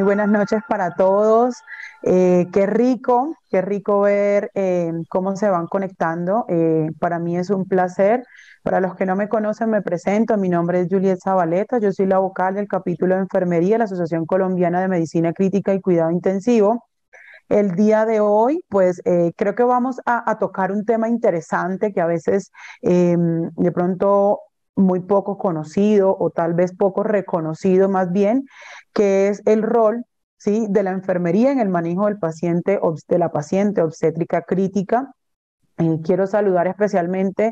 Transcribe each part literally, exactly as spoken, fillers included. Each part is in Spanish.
buenas noches para todos. Eh, qué rico, qué rico ver eh, cómo se van conectando. Eh, para mí es un placer. Para los que no me conocen, me presento. Mi nombre es Juliet Zabaleta. Yo soy la vocal del capítulo de enfermería de la Asociación Colombiana de Medicina Crítica y Cuidado Intensivo. El día de hoy, pues eh, creo que vamos a, a tocar un tema interesante que a veces eh, de pronto muy poco conocido o tal vez poco reconocido más bien, que es el rol, ¿sí?, de la enfermería en el manejo del paciente, obs- de la paciente obstétrica crítica. Eh, quiero saludar especialmente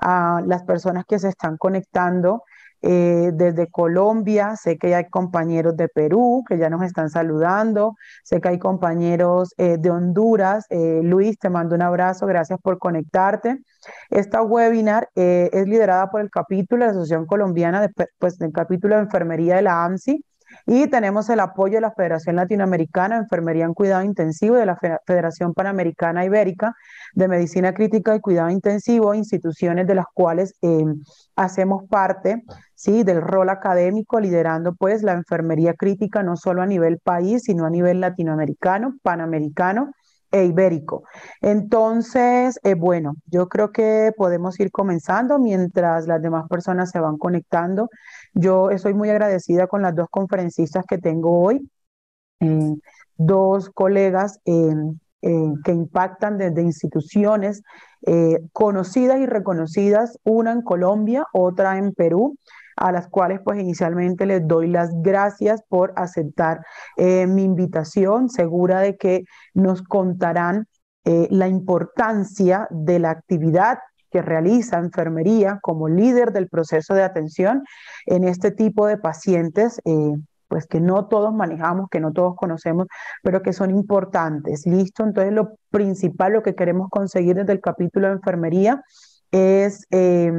a las personas que se están conectando eh, desde Colombia. Sé que hay compañeros de Perú que ya nos están saludando. Sé que hay compañeros eh, de Honduras. Eh, Luis, te mando un abrazo. Gracias por conectarte. Esta webinar eh, es liderada por el capítulo de la Asociación Colombiana, de, pues, del capítulo de Enfermería de la A M S I. Y tenemos el apoyo de la Federación Latinoamericana de Enfermería en Cuidado Intensivo, de la Federación Panamericana Ibérica de Medicina Crítica y Cuidado Intensivo, instituciones de las cuales eh, hacemos parte, ¿sí?, del rol académico, liderando pues la enfermería crítica no solo a nivel país, sino a nivel latinoamericano, panamericano e ibérico. Entonces, eh, bueno, yo creo que podemos ir comenzando mientras las demás personas se van conectando. Yo estoy muy agradecida con las dos conferencistas que tengo hoy, eh, dos colegas eh, eh, que impactan desde instituciones eh, conocidas y reconocidas, una en Colombia, otra en Perú, a las cuales pues inicialmente les doy las gracias por aceptar eh, mi invitación, segura de que nos contarán eh, la importancia de la actividad que realiza enfermería como líder del proceso de atención en este tipo de pacientes, eh, pues que no todos manejamos, que no todos conocemos, pero que son importantes. ¿Listo? Entonces lo principal, lo que queremos conseguir desde el capítulo de enfermería es, eh,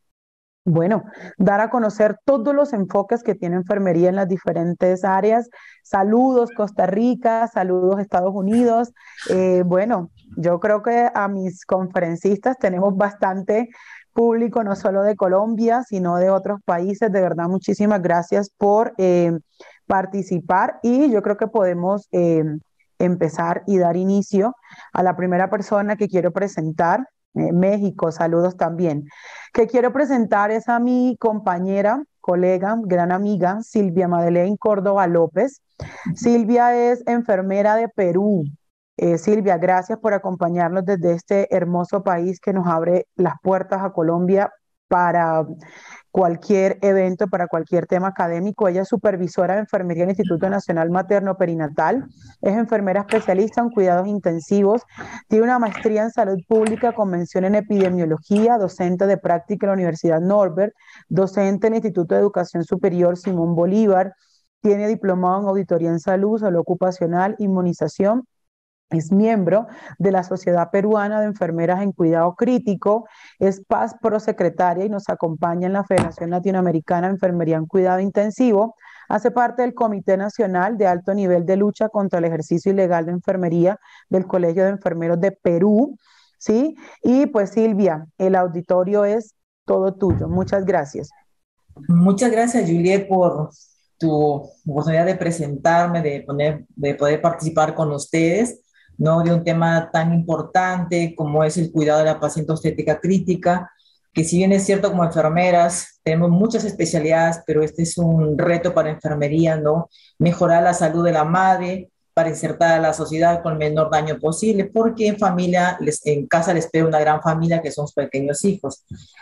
bueno, dar a conocer todos los enfoques que tiene enfermería en las diferentes áreas. Saludos Costa Rica, saludos Estados Unidos. Eh, bueno, yo creo que a mis conferencistas tenemos bastante público, no solo de Colombia, sino de otros países. De verdad, muchísimas gracias por eh, participar y yo creo que podemos eh, empezar y dar inicio a la primera persona que quiero presentar. Eh, México, saludos también. Que quiero presentar es a mi compañera, colega, gran amiga, Silvia Madeleine Córdoba López. Silvia es enfermera de Perú. Eh, Silvia, gracias por acompañarnos desde este hermoso país que nos abre las puertas a Colombia para cualquier evento, para cualquier tema académico. Ella es supervisora de enfermería en el Instituto Nacional Materno Perinatal, es enfermera especialista en cuidados intensivos, tiene una maestría en salud pública con mención en epidemiología, docente de práctica en la Universidad Norbert, docente en el Instituto de Educación Superior Simón Bolívar, tiene diplomado en auditoría en salud, salud ocupacional, inmunización. Es miembro de la Sociedad Peruana de Enfermeras en Cuidado Crítico, es Paz Pro Secretaria y nos acompaña en la Federación Latinoamericana de Enfermería en Cuidado Intensivo. Hace parte del Comité Nacional de Alto Nivel de Lucha contra el Ejercicio Ilegal de Enfermería del Colegio de Enfermeros de Perú, ¿sí? Y pues Silvia, el auditorio es todo tuyo. Muchas gracias. Muchas gracias, Juliet, por tu oportunidad de presentarme, de, poner, de poder participar con ustedes, ¿no? De un tema tan importante como es el cuidado de la paciente obstétrica crítica, que si bien es cierto como enfermeras tenemos muchas especialidades, pero este es un reto para enfermería, ¿no? Mejorar la salud de la madre para insertar a la sociedad con el menor daño posible, porque en familia, les, en casa les espera una gran familia que son sus pequeños hijos.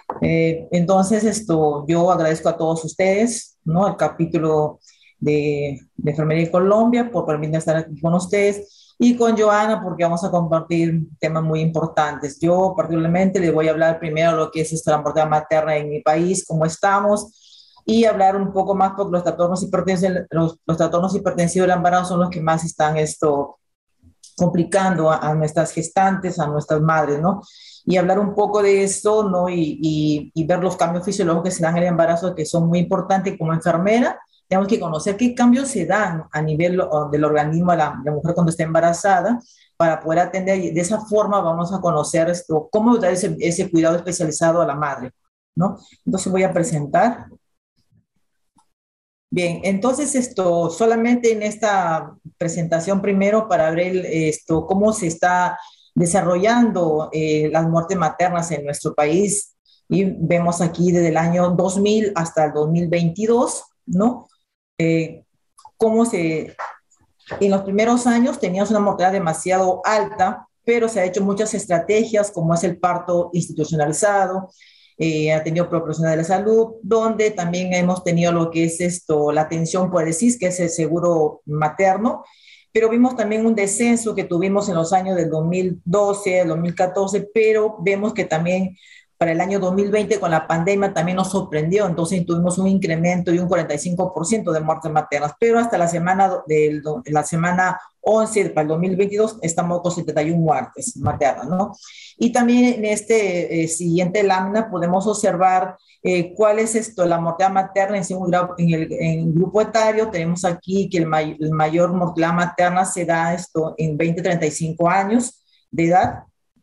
Eh, entonces, esto, yo agradezco a todos ustedes, ¿no? Al capítulo de, de Enfermería de Colombia por permitirme estar aquí con ustedes y con Joana porque vamos a compartir temas muy importantes. Yo particularmente les voy a hablar primero de lo que es esta, la mortalidad materna en mi país, cómo estamos, y hablar un poco más porque los trastornos hipertensivos, los, los trastornos hipertensivos del embarazo son los que más están esto complicando a, a nuestras gestantes, a nuestras madres, ¿no? Y hablar un poco de esto, ¿no? Y, y, y ver los cambios fisiológicos que se dan en el embarazo, que son muy importantes. Como enfermera, tenemos que conocer qué cambios se dan a nivel uh, del organismo de la, la mujer cuando está embarazada, para poder atender, y de esa forma vamos a conocer esto, cómo dar ese, ese cuidado especializado a la madre, ¿no? Entonces voy a presentar. Bien, entonces esto, solamente en esta presentación primero para ver esto, cómo se está desarrollando eh, las muertes maternas en nuestro país. Y vemos aquí desde el año dos mil hasta el dos mil veintidós, ¿no? Eh, cómo se, en los primeros años teníamos una mortalidad demasiado alta, pero se han hecho muchas estrategias, como es el parto institucionalizado, eh, ha tenido profesionales de la salud, donde también hemos tenido lo que es esto, la atención por el S I S, que es el seguro materno, pero vimos también un descenso que tuvimos en los años del dos mil doce, dos mil catorce, pero vemos que también para el año dos mil veinte con la pandemia también nos sorprendió, entonces tuvimos un incremento de un cuarenta y cinco por ciento de muertes maternas, pero hasta la semana, de la semana once para el dos mil veintidós estamos con setenta y una muertes maternas, ¿no? Y también en este eh, siguiente lámina podemos observar eh, cuál es esto, la mortalidad materna en, en, el, en el grupo etario. Tenemos aquí que el, may, el mayor mortalidad materna se da esto en veinte a treinta y cinco años de edad.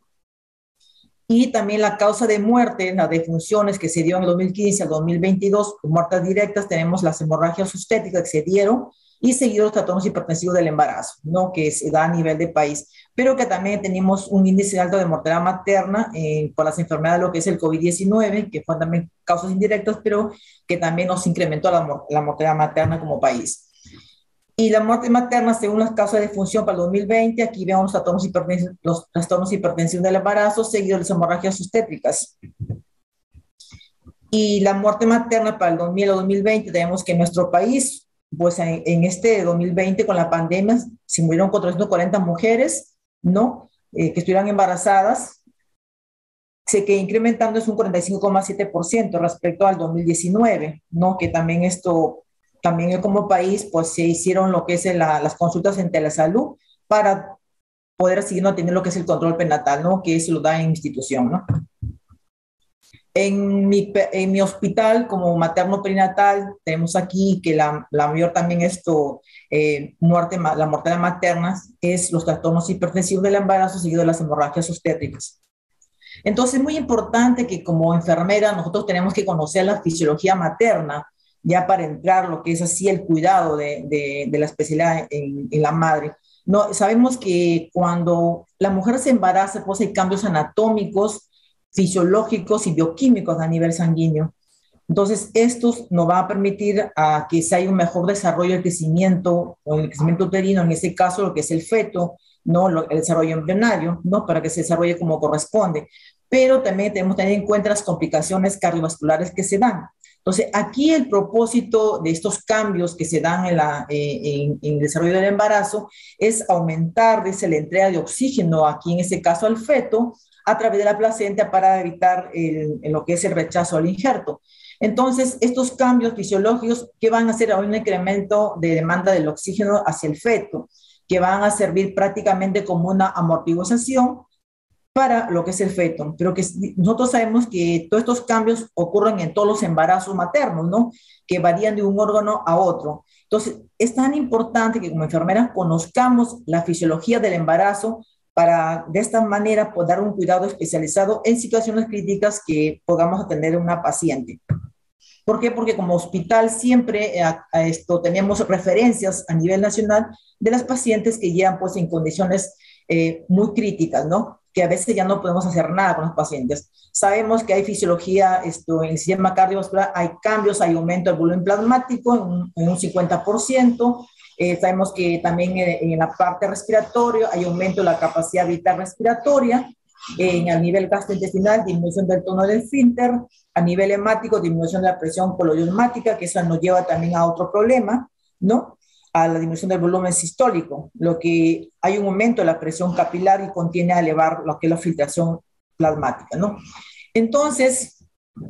Y también la causa de muerte, las defunciones que se dio en el dos mil quince al dos mil veintidós, muertes directas, tenemos las hemorragias obstétricas que se dieron y seguidos los trastornos hipertensivos del embarazo, ¿no? Que se da a nivel de país, pero que también tenemos un índice alto de mortalidad materna eh, por las enfermedades, lo que es el COVID diecinueve, que fueron también causas indirectas, pero que también nos incrementó la, la mortalidad materna como país. Y la muerte materna, según las causas de defunción para el dos mil veinte, aquí vemos los trastornos hipertensivos, los trastornos hipertensivos del embarazo, seguidos de las hemorragias obstétricas. Y la muerte materna para el dos mil a dos mil veinte, tenemos que en nuestro país, pues en, en este dos mil veinte con la pandemia, se murieron cuatrocientas cuarenta mujeres, ¿no? Eh, que estuvieran embarazadas, se quedó incrementando es un cuarenta y cinco coma siete por ciento respecto al dos mil diecinueve, ¿no? Que también esto... También como país, pues se hicieron lo que es la, las consultas en telesalud para poder seguir no tener lo que es el control prenatal, ¿no? Que eso lo da en institución, ¿no? En mi, en mi hospital, como materno perinatal, tenemos aquí que la, la mayor también esto, eh, muerte, la mortalidad materna es los trastornos hipertensivos del embarazo seguido de las hemorragias obstétricas. Entonces, es muy importante que como enfermera nosotros tenemos que conocer la fisiología materna, ya para entrar lo que es así el cuidado de, de, de la especialidad en, en la madre. No, sabemos que cuando la mujer se embaraza, pues hay cambios anatómicos, fisiológicos y bioquímicos a nivel sanguíneo. Entonces, estos nos van a permitir a que se haya un mejor desarrollo del crecimiento, o el crecimiento uterino, en ese caso lo que es el feto, ¿no? El desarrollo embrionario, ¿no? Para que se desarrolle como corresponde. Pero también tenemos que tener en cuenta las complicaciones cardiovasculares que se dan. Entonces, aquí el propósito de estos cambios que se dan en, la, eh, en, en el desarrollo del embarazo es aumentar, dice, la entrega de oxígeno, aquí en este caso al feto, a través de la placenta para evitar el, lo que es el rechazo al injerto. Entonces, estos cambios fisiológicos, ¿qué van a hacer? A un incremento de demanda del oxígeno hacia el feto, que van a servir prácticamente como una amortiguación para lo que es el feto, pero que nosotros sabemos que todos estos cambios ocurren en todos los embarazos maternos, ¿no? Que varían de un órgano a otro. Entonces, es tan importante que como enfermeras conozcamos la fisiología del embarazo para de esta manera poder dar un cuidado especializado en situaciones críticas que podamos atender a una paciente. ¿Por qué? Porque como hospital siempre eh, a, a esto tenemos referencias a nivel nacional de las pacientes que llegan pues en condiciones eh, muy críticas, ¿no? Que a veces ya no podemos hacer nada con los pacientes. Sabemos que hay fisiología esto, en el sistema cardiovascular, hay cambios, hay aumento del volumen plasmático en un, en un cincuenta por ciento. Eh, sabemos que también en, en la parte respiratoria hay aumento de la capacidad vital respiratoria. En el nivel gastrointestinal, disminución del tono del esfínter. A nivel hemático, disminución de la presión colodiosmática, que eso nos lleva también a otro problema, ¿no? A la disminución del volumen sistólico, lo que hay un aumento de la presión capilar y contiene a elevar lo que es la filtración plasmática, ¿no? Entonces,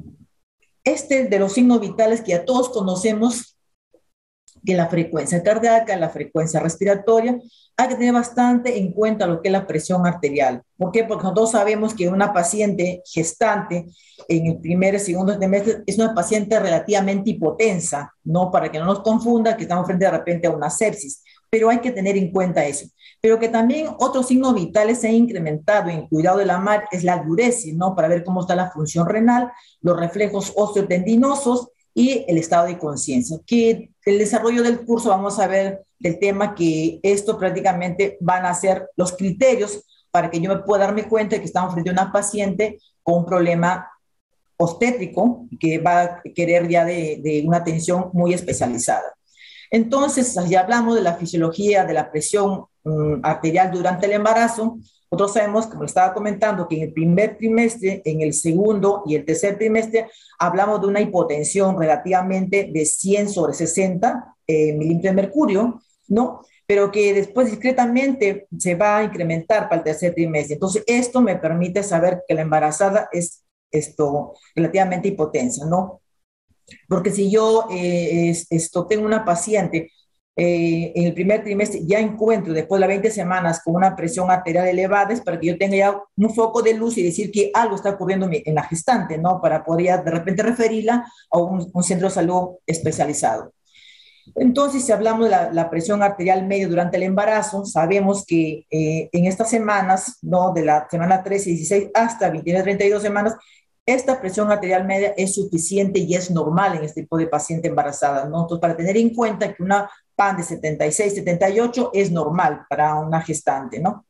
este de los signos vitales que ya todos conocemos, que la frecuencia cardíaca, la frecuencia respiratoria, hay que tener bastante en cuenta lo que es la presión arterial. ¿Por qué? Porque nosotros sabemos que una paciente gestante en el primer y segundo trimestre es una paciente relativamente hipotensa, ¿no? Para que no nos confunda que estamos frente de repente a una sepsis, pero hay que tener en cuenta eso. Pero que también otros signos vitales se han incrementado en cuidado de la madre es la diuresis, ¿no? Para ver cómo está la función renal, los reflejos osteotendinosos y el estado de conciencia, que el desarrollo del curso vamos a ver el tema que esto prácticamente van a ser los criterios para que yo me pueda darme cuenta de que estamos frente a una paciente con un problema obstétrico que va a querer ya de, de una atención muy especializada. Entonces, ya hablamos de la fisiología de la presión um, arterial durante el embarazo. Nosotros sabemos, como le estaba comentando, que en el primer trimestre, en el segundo y el tercer trimestre, hablamos de una hipotensión relativamente de cien sobre sesenta eh, milímetros de mercurio, ¿no? Pero que después discretamente se va a incrementar para el tercer trimestre. Entonces, esto me permite saber que la embarazada es esto, relativamente hipotensa, ¿no? Porque si yo eh, es, esto, tengo una paciente eh, en el primer trimestre, ya encuentro después de las veinte semanas con una presión arterial elevada, es para que yo tenga ya un foco de luz y decir que algo está ocurriendo en la gestante, ¿no? Para poder ya de repente referirla a un, un centro de salud especializado. Entonces, si hablamos de la, la presión arterial media durante el embarazo, sabemos que eh, en estas semanas, ¿no? De la semana trece y dieciséis hasta veintinueve, treinta y dos semanas, esta presión arterial media es suficiente y es normal en este tipo de paciente embarazada, ¿no? Entonces, para tener en cuenta que una P A N de setenta y seis, setenta y ocho es normal para una gestante, ¿no?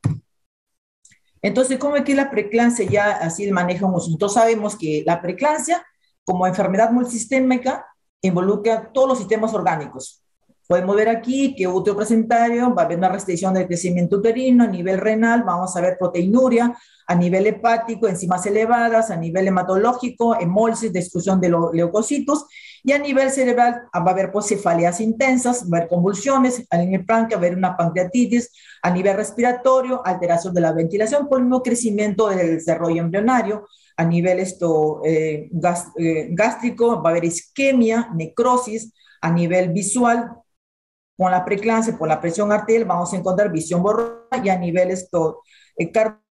Entonces, ¿cómo es que la preeclampsia ya así el manejo? Nosotros sabemos que la preeclampsia, como enfermedad multisistémica, involucra todos los sistemas orgánicos. Podemos ver aquí que útero placentario va a haber una restricción del crecimiento uterino, a nivel renal vamos a ver proteinuria, a nivel hepático, enzimas elevadas, a nivel hematológico, hemólisis, destrucción de los leucocitos, y a nivel cerebral va a haber pues, cefaleas intensas, va a haber convulsiones, a nivel páncreas va a haber una pancreatitis, a nivel respiratorio, alteración de la ventilación por el mismo crecimiento del desarrollo embrionario, a nivel esto, eh, gas, eh, gástrico va a haber isquemia, necrosis, a nivel visual, con la preeclampsia, por la presión arterial, vamos a encontrar visión borrosa y a nivel esto, eh,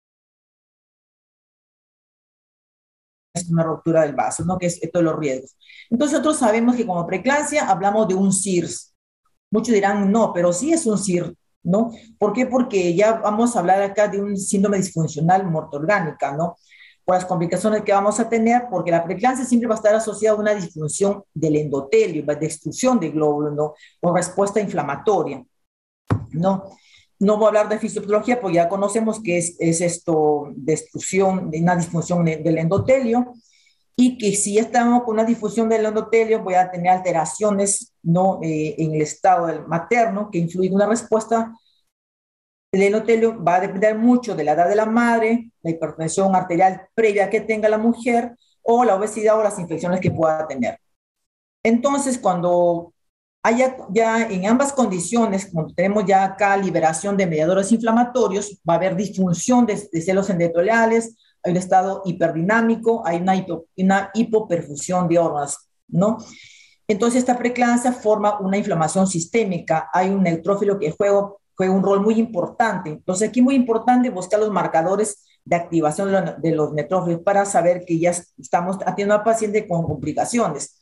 es una ruptura del vaso, ¿no? Que es esto de los riesgos. Entonces nosotros sabemos que como preeclampsia hablamos de un C I R S. Muchos dirán, no, pero sí es un C I R S, ¿no? ¿Por qué? Porque ya vamos a hablar acá de un síndrome disfuncional mortoorgánica, ¿no? Por las complicaciones que vamos a tener, porque la preeclampsia siempre va a estar asociada a una disfunción del endotelio, de destrucción de glóbulos, ¿no? O respuesta inflamatoria, ¿no? No voy a hablar de fisiopatología porque ya conocemos que es, es esto, destrucción, de una disfunción de, del endotelio, y que si estamos con una difusión del endotelio voy a tener alteraciones, ¿no? Eh, en el estado del materno que influyen en una respuesta. El endotelio va a depender mucho de la edad de la madre, la hipertensión arterial previa que tenga la mujer o la obesidad o las infecciones que pueda tener. Entonces, cuando haya ya en ambas condiciones, cuando tenemos ya acá liberación de mediadores inflamatorios, va a haber disfunción de, de células endoteliales, hay un estado hiperdinámico, hay una, hipo, una hipoperfusión de órganos, ¿no? Entonces, esta preeclampsia forma una inflamación sistémica, hay un neutrófilo que juega, juega un rol muy importante. Entonces, aquí muy importante buscar los marcadores de activación de los, de los neutrófilos para saber que ya estamos atendiendo a pacientes con complicaciones.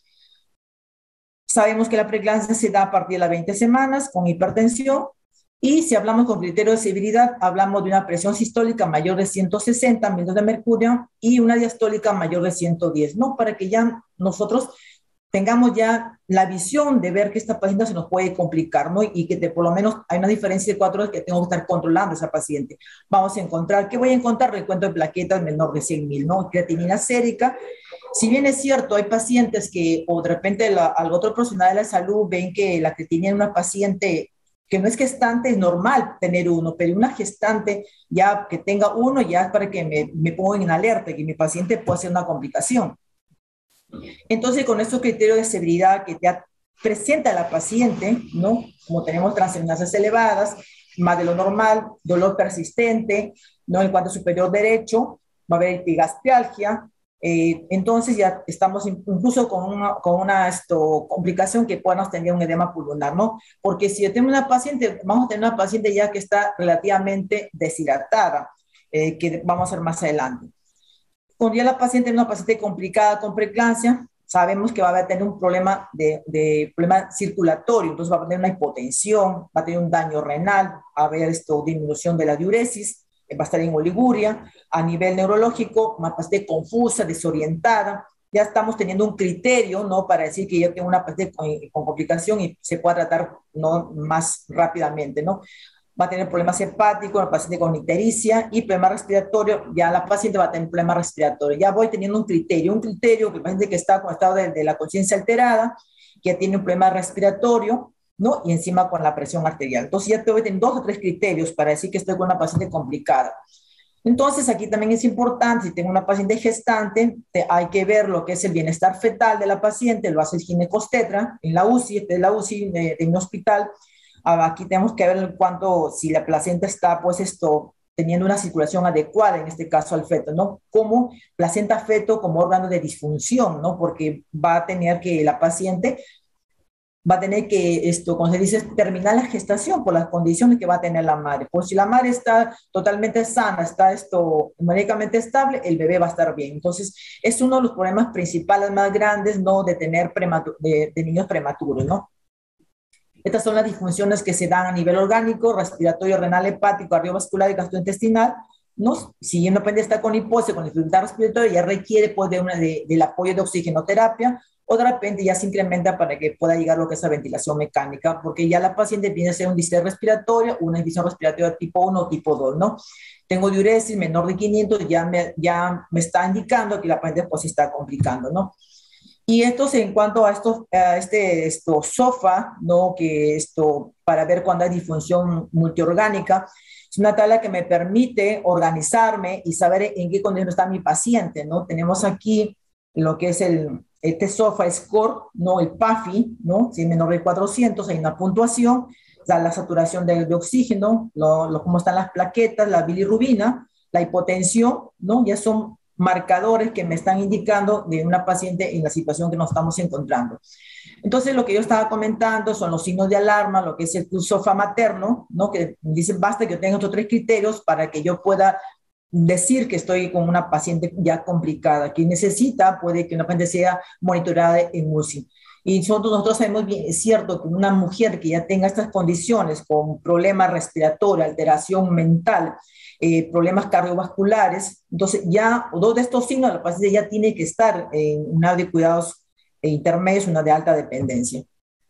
Sabemos que la preeclampsia se da a partir de las veinte semanas con hipertensión, y si hablamos con criterio de severidad, hablamos de una presión sistólica mayor de ciento sesenta milímetros de mercurio y una diastólica mayor de ciento diez, ¿no? Para que ya nosotros tengamos ya la visión de ver que esta paciente se nos puede complicar, ¿no? Y que de, por lo menos hay una diferencia de cuatro horas que tengo que estar controlando a esa paciente. Vamos a encontrar, ¿qué voy a encontrar? Recuento de plaquetas menor de cien mil, ¿no? Creatinina sérica. Si bien es cierto, hay pacientes que, o de repente la, al otro profesional de la salud ven que la creatinina en una paciente que no es gestante, es normal tener uno, pero una gestante ya que tenga uno ya es para que me, me ponga en alerta, que mi paciente pueda hacer una complicación. Entonces, con estos criterios de severidad que te presenta la paciente, ¿no? Como tenemos transaminasas elevadas, más de lo normal, dolor persistente, ¿no? En cuanto superior derecho, va a haber epigastrialgia. Eh, entonces ya estamos incluso con una, con una esto, complicación que podamos tener un edema pulmonar, ¿no? Porque si yo tengo una paciente, vamos a tener una paciente ya que está relativamente deshidratada, eh, que vamos a ver más adelante. Cuando ya la paciente es una paciente complicada con preeclampsia, sabemos que va a tener un problema de, de problema circulatorio, entonces va a tener una hipotensión, va a tener un daño renal, va a haber esto, disminución de la diuresis, va a estar en oliguria. A nivel neurológico, una paciente confusa, desorientada, ya estamos teniendo un criterio, ¿no? Para decir que yo tengo una paciente con, con complicación y se pueda tratar, ¿no? Más rápidamente, ¿no? Va a tener problemas hepáticos, la paciente con ictericia y problema respiratorio, ya la paciente va a tener problema respiratorio. Ya voy teniendo un criterio, un criterio que el paciente que está con estado de, de la conciencia alterada, que ya tiene un problema respiratorio, ¿no? Y encima con la presión arterial. Entonces ya te voy a tener dos o tres criterios para decir que estoy con una paciente complicada. Entonces, aquí también es importante, si tengo una paciente gestante, te, hay que ver lo que es el bienestar fetal de la paciente, lo hace el ginecostetra en la U C I, este es la U C I de, de un hospital. Aquí tenemos que ver en cuanto, si la placenta está, pues esto, teniendo una circulación adecuada, en este caso al feto, ¿no? Como placenta-feto como órgano de disfunción, ¿no? Porque va a tener que la paciente va a tener que, esto, como se dice, terminar la gestación por las condiciones que va a tener la madre. Pues si la madre está totalmente sana, está esto médicamente estable, el bebé va a estar bien. Entonces, es uno de los problemas principales más grandes, ¿no? De tener de, de niños prematuros, ¿no? Estas son las disfunciones que se dan a nivel orgánico, respiratorio, renal, hepático, cardiovascular y gastrointestinal, ¿no? Si una paciente está con hipoxia, con dificultad respiratoria, ya requiere pues, de una, de, del apoyo de oxigenoterapia, o de repente ya se incrementa para que pueda llegar a lo que es la ventilación mecánica, porque ya la paciente viene a ser un distrés respiratorio, una infección respiratoria tipo uno o tipo dos, ¿no? Tengo diuresis menor de quinientos, ya me, ya me está indicando que la paciente pues se está complicando, ¿no? Y esto en cuanto a, estos, a este esto, SOFA, ¿no? Que esto, para ver cuando hay disfunción multiorgánica, es una tabla que me permite organizarme y saber en qué condición está mi paciente, ¿no? Tenemos aquí lo que es el, este SOFA score, ¿no? El PAFI, ¿no? Si es menor de cuatrocientos, hay una puntuación, la, la saturación de, de oxígeno, lo, lo, cómo están las plaquetas, la bilirrubina, la hipotensión, ¿no? Ya son marcadores que me están indicando de una paciente en la situación que nos estamos encontrando. Entonces, lo que yo estaba comentando son los signos de alarma, lo que es el SOFA materno, ¿no? Que dicen, basta que yo tenga estos tres criterios para que yo pueda decir que estoy con una paciente ya complicada. Quien necesita puede que una paciente sea monitoreada en U C I. Y nosotros, nosotros sabemos bien, es cierto que una mujer que ya tenga estas condiciones con problemas respiratorios, alteración mental, eh, problemas cardiovasculares, entonces ya dos de estos signos la paciente ya tiene que estar en una de cuidados intermedios, una de alta dependencia.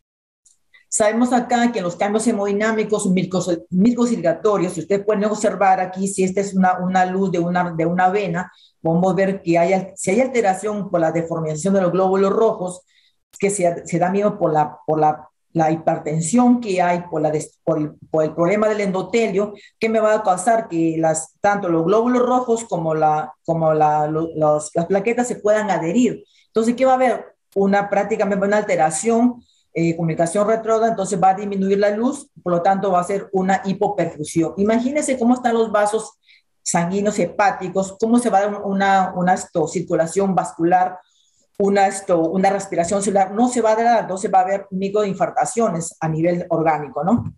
Sabemos acá que los cambios hemodinámicos microcirculatorios, si ustedes pueden observar aquí, si esta es una, una luz de una, de una vena, podemos ver que hay, si hay alteración por la deformación de los glóbulos rojos, que se, se da miedo por la, por la, la hipertensión que hay, por, la, por, el, por el problema del endotelio, que me va a causar que las, tanto los glóbulos rojos como, la, como la, los, las plaquetas se puedan adherir. Entonces, ¿qué va a haber? Una prácticamente una alteración, eh, comunicación retrógrada, entonces va a disminuir la luz, por lo tanto va a ser una hipoperfusión. Imagínense cómo están los vasos sanguíneos hepáticos, cómo se va a dar una, una esto, circulación vascular, una, esto, una respiración celular, no se va a dar, entonces va a haber microinfartaciones a nivel orgánico, ¿no?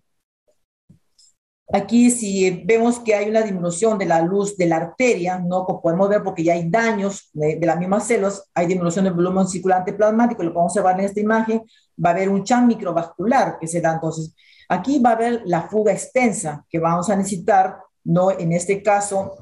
Aquí si vemos que hay una disminución de la luz de la arteria, ¿no? Como podemos ver porque ya hay daños de, de las mismas células, hay disminución del volumen circulante plasmático, lo podemos observar en esta imagen, va a haber un cham microvascular que se da entonces. Aquí va a haber la fuga extensa que vamos a necesitar, ¿no? En este caso,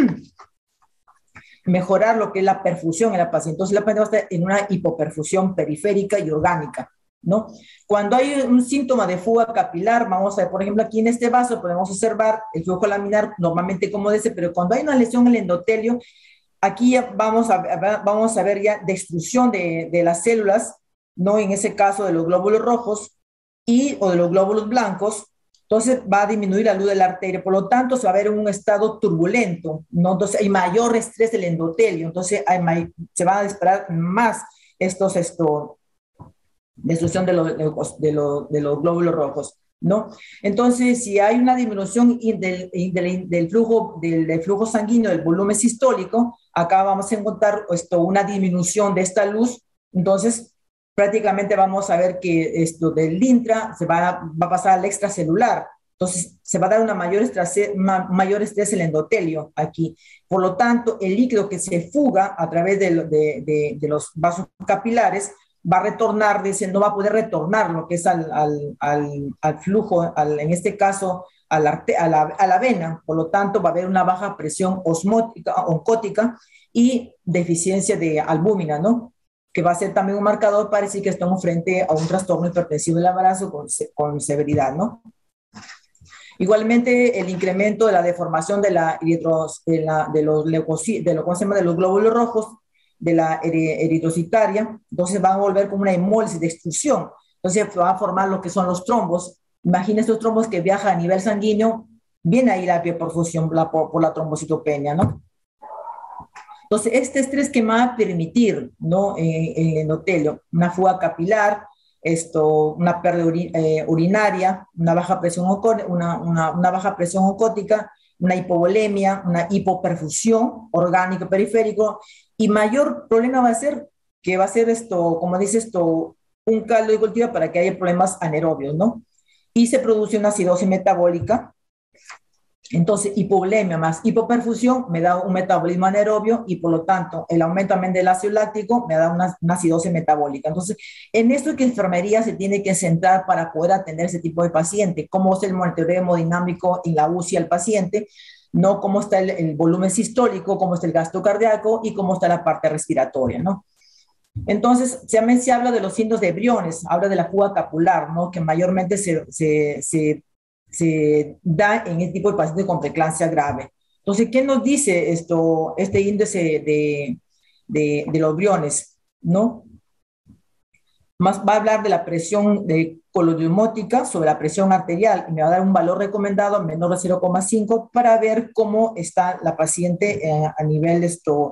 mejorar lo que es la perfusión en la paciente. Entonces la paciente va a estar en una hipoperfusión periférica y orgánica, ¿no? Cuando hay un síntoma de fuga capilar, vamos a ver, por ejemplo, aquí en este vaso podemos observar el flujo laminar normalmente como ese, pero cuando hay una lesión en el endotelio, aquí ya vamos a, vamos a ver ya destrucción de, de las células, ¿no? En ese caso de los glóbulos rojos y, o de los glóbulos blancos, entonces va a disminuir la luz de la arteria, por lo tanto se va a ver un estado turbulento, ¿no? Entonces hay mayor estrés del endotelio, entonces hay, se van a disparar más estos, estos destrucción de los, de, los, de los glóbulos rojos, ¿no? Entonces, si hay una disminución del, del, del, flujo, del, del flujo sanguíneo, del volumen sistólico, acá vamos a encontrar esto, una disminución de esta luz, entonces prácticamente vamos a ver que esto del intra se va, va a pasar al extracelular, entonces se va a dar una mayor estrés, ma, mayor estrés el endotelio aquí. Por lo tanto, el líquido que se fuga a través de, de, de, de los vasos capilares va a retornar, dice, no va a poder retornar lo que es al, al, al, al flujo, al, en este caso a la, a, la, a la vena, por lo tanto va a haber una baja presión osmótica, oncótica, y deficiencia de albúmina, ¿no? Que va a ser también un marcador para decir que estamos frente a un trastorno hipertensivo del embarazo con, con severidad, ¿no? Igualmente, el incremento de la deformación de, la eritros, de, la, de, los, leucocitos, de, lo, ¿cómo se llama? De los glóbulos rojos, de la eritrocitaria, entonces van a volver como una hemólisis de extrusión. Entonces va a formar lo que son los trombos. Imagina estos trombos que viajan a nivel sanguíneo, viene ahí la hiperperfusión la, por, por la trombocitopenia, ¿no? Entonces, este estrés que me va a permitir, ¿no? En, en el endotelio, una fuga capilar, esto, una pérdida uri, eh, urinaria, una baja presión, una, una, una baja presión oncótica, una hipovolemia, una hipoperfusión orgánico periférico, y mayor problema va a ser que va a ser esto, como dice esto, un caldo de cultivo para que haya problemas anaerobios, ¿no? Y se produce una acidosis metabólica. Entonces, hipovolemia más hipoperfusión me da un metabolismo anaerobio y por lo tanto el aumento también del ácido láctico me da una, una acidosis metabólica. Entonces, en esto que enfermería se tiene que centrar para poder atender ese tipo de paciente, cómo es el monitoreo hemodinámico en la U C I al paciente, no cómo está el, el volumen sistólico, cómo está el gasto cardíaco y cómo está la parte respiratoria, ¿no? Entonces, también se habla de los signos de Briones, habla de la fuga capular, ¿no? Que mayormente se, se, se se da en este tipo de pacientes con preeclampsia grave. Entonces, ¿qué nos dice esto, este índice de, de, de los briones? ¿No? Más va a hablar de la presión de colodiumótica sobre la presión arterial y me va a dar un valor recomendado menor de cero coma cinco para ver cómo está la paciente eh, a nivel de esto,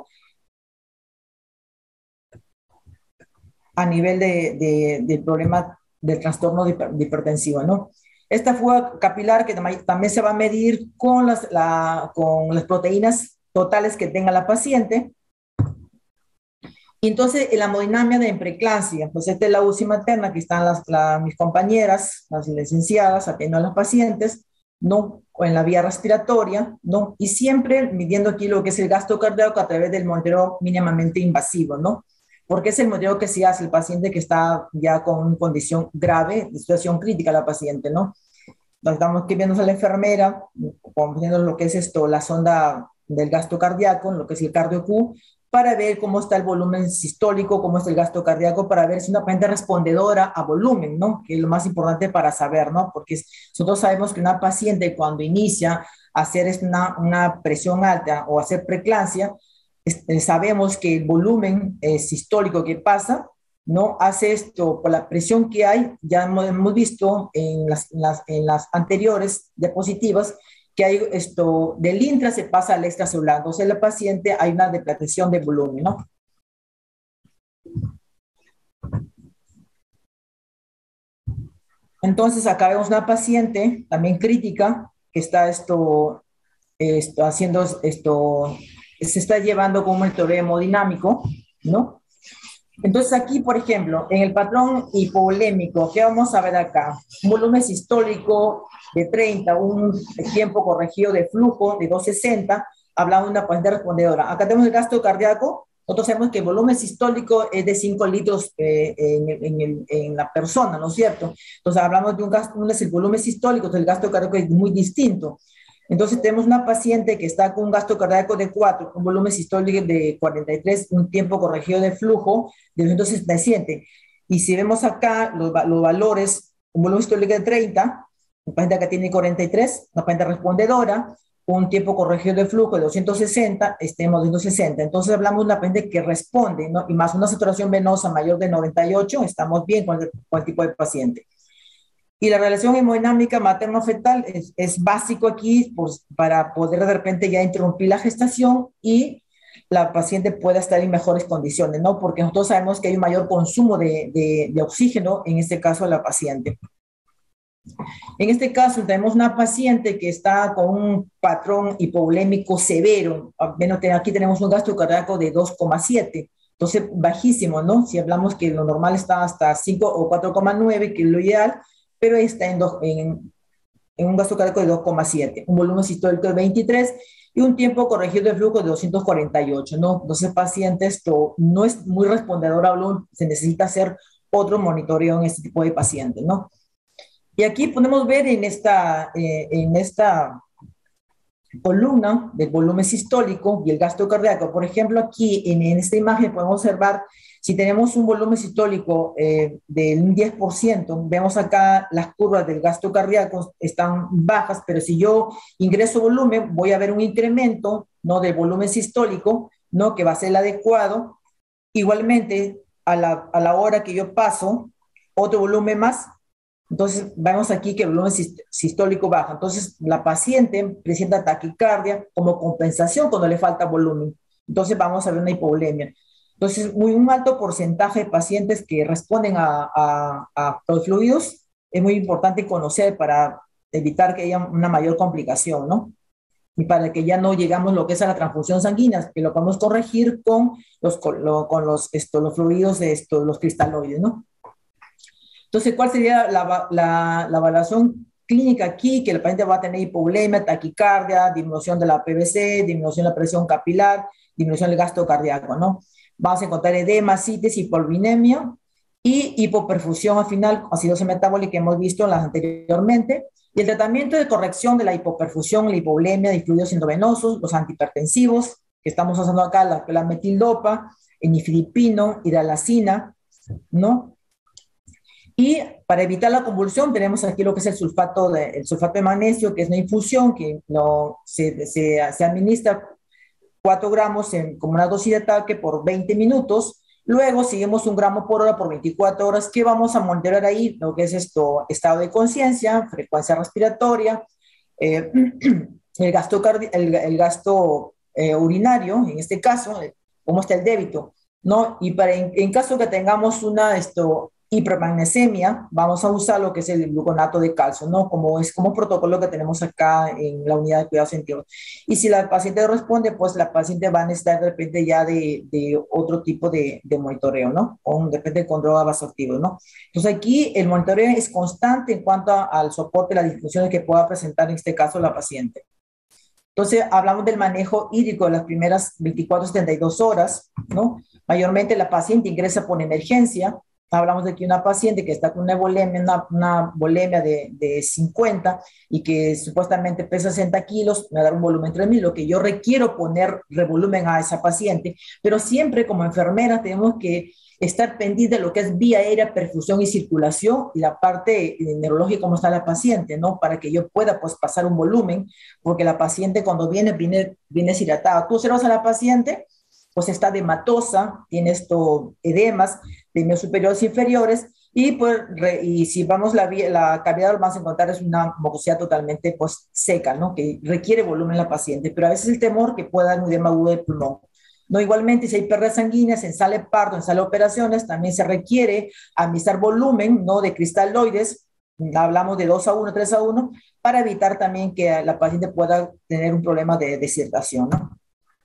a nivel de, de, del problema del trastorno de, hiper, de hipertensivo, ¿no? Esta fuga capilar que también se va a medir con las, la, con las proteínas totales que tenga la paciente. Y entonces, en la hemodinamia de preeclampsia, pues esta es la U C I materna, que están las, la, mis compañeras, las licenciadas, atendiendo a los pacientes, ¿no? O en la vía respiratoria, ¿no? Y siempre midiendo aquí lo que es el gasto cardíaco a través del monitoreo mínimamente invasivo, ¿no? Porque es el monitoreo que se hace el paciente que está ya con una condición grave, situación crítica la paciente, ¿no? Entonces estamos viendo a la enfermera, viendo lo que es esto, la sonda del gasto cardíaco, lo que es el cardio Q, para ver cómo está el volumen sistólico, cómo está el gasto cardíaco, para ver si una paciente respondedora a volumen, ¿no? Que es lo más importante para saber, ¿no? Porque nosotros sabemos que una paciente cuando inicia a hacer una, una presión alta o hacer preeclampsia, eh, sabemos que el volumen eh, sistólico que pasa, ¿no? Hace esto por la presión que hay, ya hemos, hemos visto en las, en, las, en las anteriores diapositivas, que hay esto, del intra se pasa al extracelular, entonces en la paciente hay una deplatación de volumen, ¿no? Entonces acá vemos una paciente también crítica que está esto, esto haciendo esto, se está llevando con un monitoreo hemodinámico, ¿no? Entonces aquí, por ejemplo, en el patrón hipovolémico, ¿qué vamos a ver acá? Un volumen sistólico de treinta, un tiempo corregido de flujo de doscientos sesenta, hablando de una paciente respondedora. Acá tenemos el gasto cardíaco. Nosotros sabemos que el volumen sistólico es de cinco litros eh, en, en, el, en la persona, ¿no es cierto? Entonces hablamos de un gasto, uno es el volumen sistólico, entonces el gasto cardíaco es muy distinto. Entonces tenemos una paciente que está con un gasto cardíaco de cuatro, un volumen sistólico de cuarenta y tres, un tiempo corregido de flujo de doscientos sesenta y siete. Y si vemos acá los, los valores, un volumen sistólico de treinta, una paciente que tiene cuarenta y tres, una paciente respondedora, un tiempo corregido de flujo de doscientos sesenta, estemos de doscientos sesenta. Entonces hablamos de una paciente que responde, ¿no? Y más una saturación venosa mayor de noventa y ocho, estamos bien con el, con el tipo de paciente. Y la relación hemodinámica materno-fetal es, es básico aquí pues, para poder de repente ya interrumpir la gestación y la paciente pueda estar en mejores condiciones, ¿no? Porque nosotros sabemos que hay un mayor consumo de, de, de oxígeno, en este caso de la paciente. En este caso tenemos una paciente que está con un patrón hipovolémico severo. Aquí tenemos un gasto cardíaco de dos coma siete. Entonces, bajísimo, ¿no? Si hablamos que lo normal está hasta cinco o cuatro coma nueve, que es lo ideal, pero está en, dos, en, en un gasto cardíaco de dos coma siete, un volumen sistólico de veintitrés y un tiempo corregido de flujo de doscientos cuarenta y ocho, ¿no? Entonces, paciente, esto no es muy respondedor a volumen, se necesita hacer otro monitoreo en este tipo de pacientes, ¿no? Y aquí podemos ver en esta, eh, en esta columna del volumen sistólico y el gasto cardíaco. Por ejemplo, aquí en, en esta imagen podemos observar, si tenemos un volumen sistólico eh, del diez por ciento, vemos acá las curvas del gasto cardíaco están bajas, pero si yo ingreso volumen, voy a ver un incremento, ¿no?, del volumen sistólico, ¿no?, que va a ser el adecuado. Igualmente, a la, a la hora que yo paso otro volumen más, entonces vemos aquí que el volumen sistólico baja. Entonces la paciente presenta taquicardia como compensación cuando le falta volumen. Entonces vamos a ver una hipovolemia. Entonces, muy, un alto porcentaje de pacientes que responden a, a, a los fluidos es muy importante conocer para evitar que haya una mayor complicación, ¿no? Y para que ya no llegamos lo que es a la transfusión sanguínea, que lo podemos corregir con los, con, lo, con los, esto, los fluidos de esto, los cristaloides, ¿no? Entonces, ¿cuál sería la, la, la evaluación clínica aquí? Que el paciente va a tener hipovolemia, taquicardia, disminución de la P V C, disminución de la presión capilar, disminución del gasto cardíaco, ¿no? Vamos a encontrar edema, cites, hipolinemia y hipoperfusión al final, acidosis metabólica que hemos visto las anteriormente. Y el tratamiento de corrección de la hipoperfusión, la hipovolemia, de fluidos endovenosos, los antihipertensivos, que estamos usando acá, la, la metildopa, el nifedipino, hidrolazina, ¿no? Y para evitar la convulsión tenemos aquí lo que es el sulfato de, el sulfato de magnesio, que es una infusión que no, se, se, se administra cuatro gramos en, como una dosis de ataque por veinte minutos. Luego seguimos un gramo por hora por veinticuatro horas, que vamos a monitorear ahí lo que es esto, estado de conciencia, frecuencia respiratoria, eh, el gasto, el, el gasto eh, urinario, en este caso, cómo está el débito, ¿no? Y para, en, en caso que tengamos una esto, hipermagnesemia, vamos a usar lo que es el gluconato de calcio, ¿no? Como es como protocolo que tenemos acá en la unidad de cuidados intensivos. Y si la paciente responde, pues la paciente va a necesitar de repente ya de, de otro tipo de, de monitoreo, ¿no? Con, de repente con droga vasoactiva, ¿no? Entonces aquí el monitoreo es constante en cuanto a, al soporte, las disfunciones que pueda presentar en este caso la paciente. Entonces hablamos del manejo hídrico de las primeras veinticuatro a setenta y dos horas, ¿no? Mayormente la paciente ingresa por emergencia. Hablamos de que una paciente que está con una volemia, una, una volemia de, de cincuenta y que supuestamente pesa sesenta kilos, me va a dar un volumen tres mil, lo que yo requiero poner revolumen a esa paciente, pero siempre como enfermera tenemos que estar pendiente de lo que es vía aérea, perfusión y circulación y la parte neurológica, cómo está la paciente, ¿no? Para que yo pueda pues pasar un volumen, porque la paciente cuando viene, viene, viene deshidratada. Tú observas a la paciente, pues está dematosa, tiene esto, edemas de miembros superiores e inferiores, y, pues, re, y si vamos la, la cavidad, lo vamos a encontrar es una mucosidad totalmente pues, seca, ¿no? Que requiere volumen en la paciente, pero a veces el temor que pueda dar un edema agudo del pulmón. No, igualmente, si hay pérdidas sanguíneas en sala de parto, en sala de operaciones, también se requiere administrar volumen, ¿no?, de cristaloides, hablamos de dos a uno, tres a uno, para evitar también que la paciente pueda tener un problema de deshidratación, ¿no?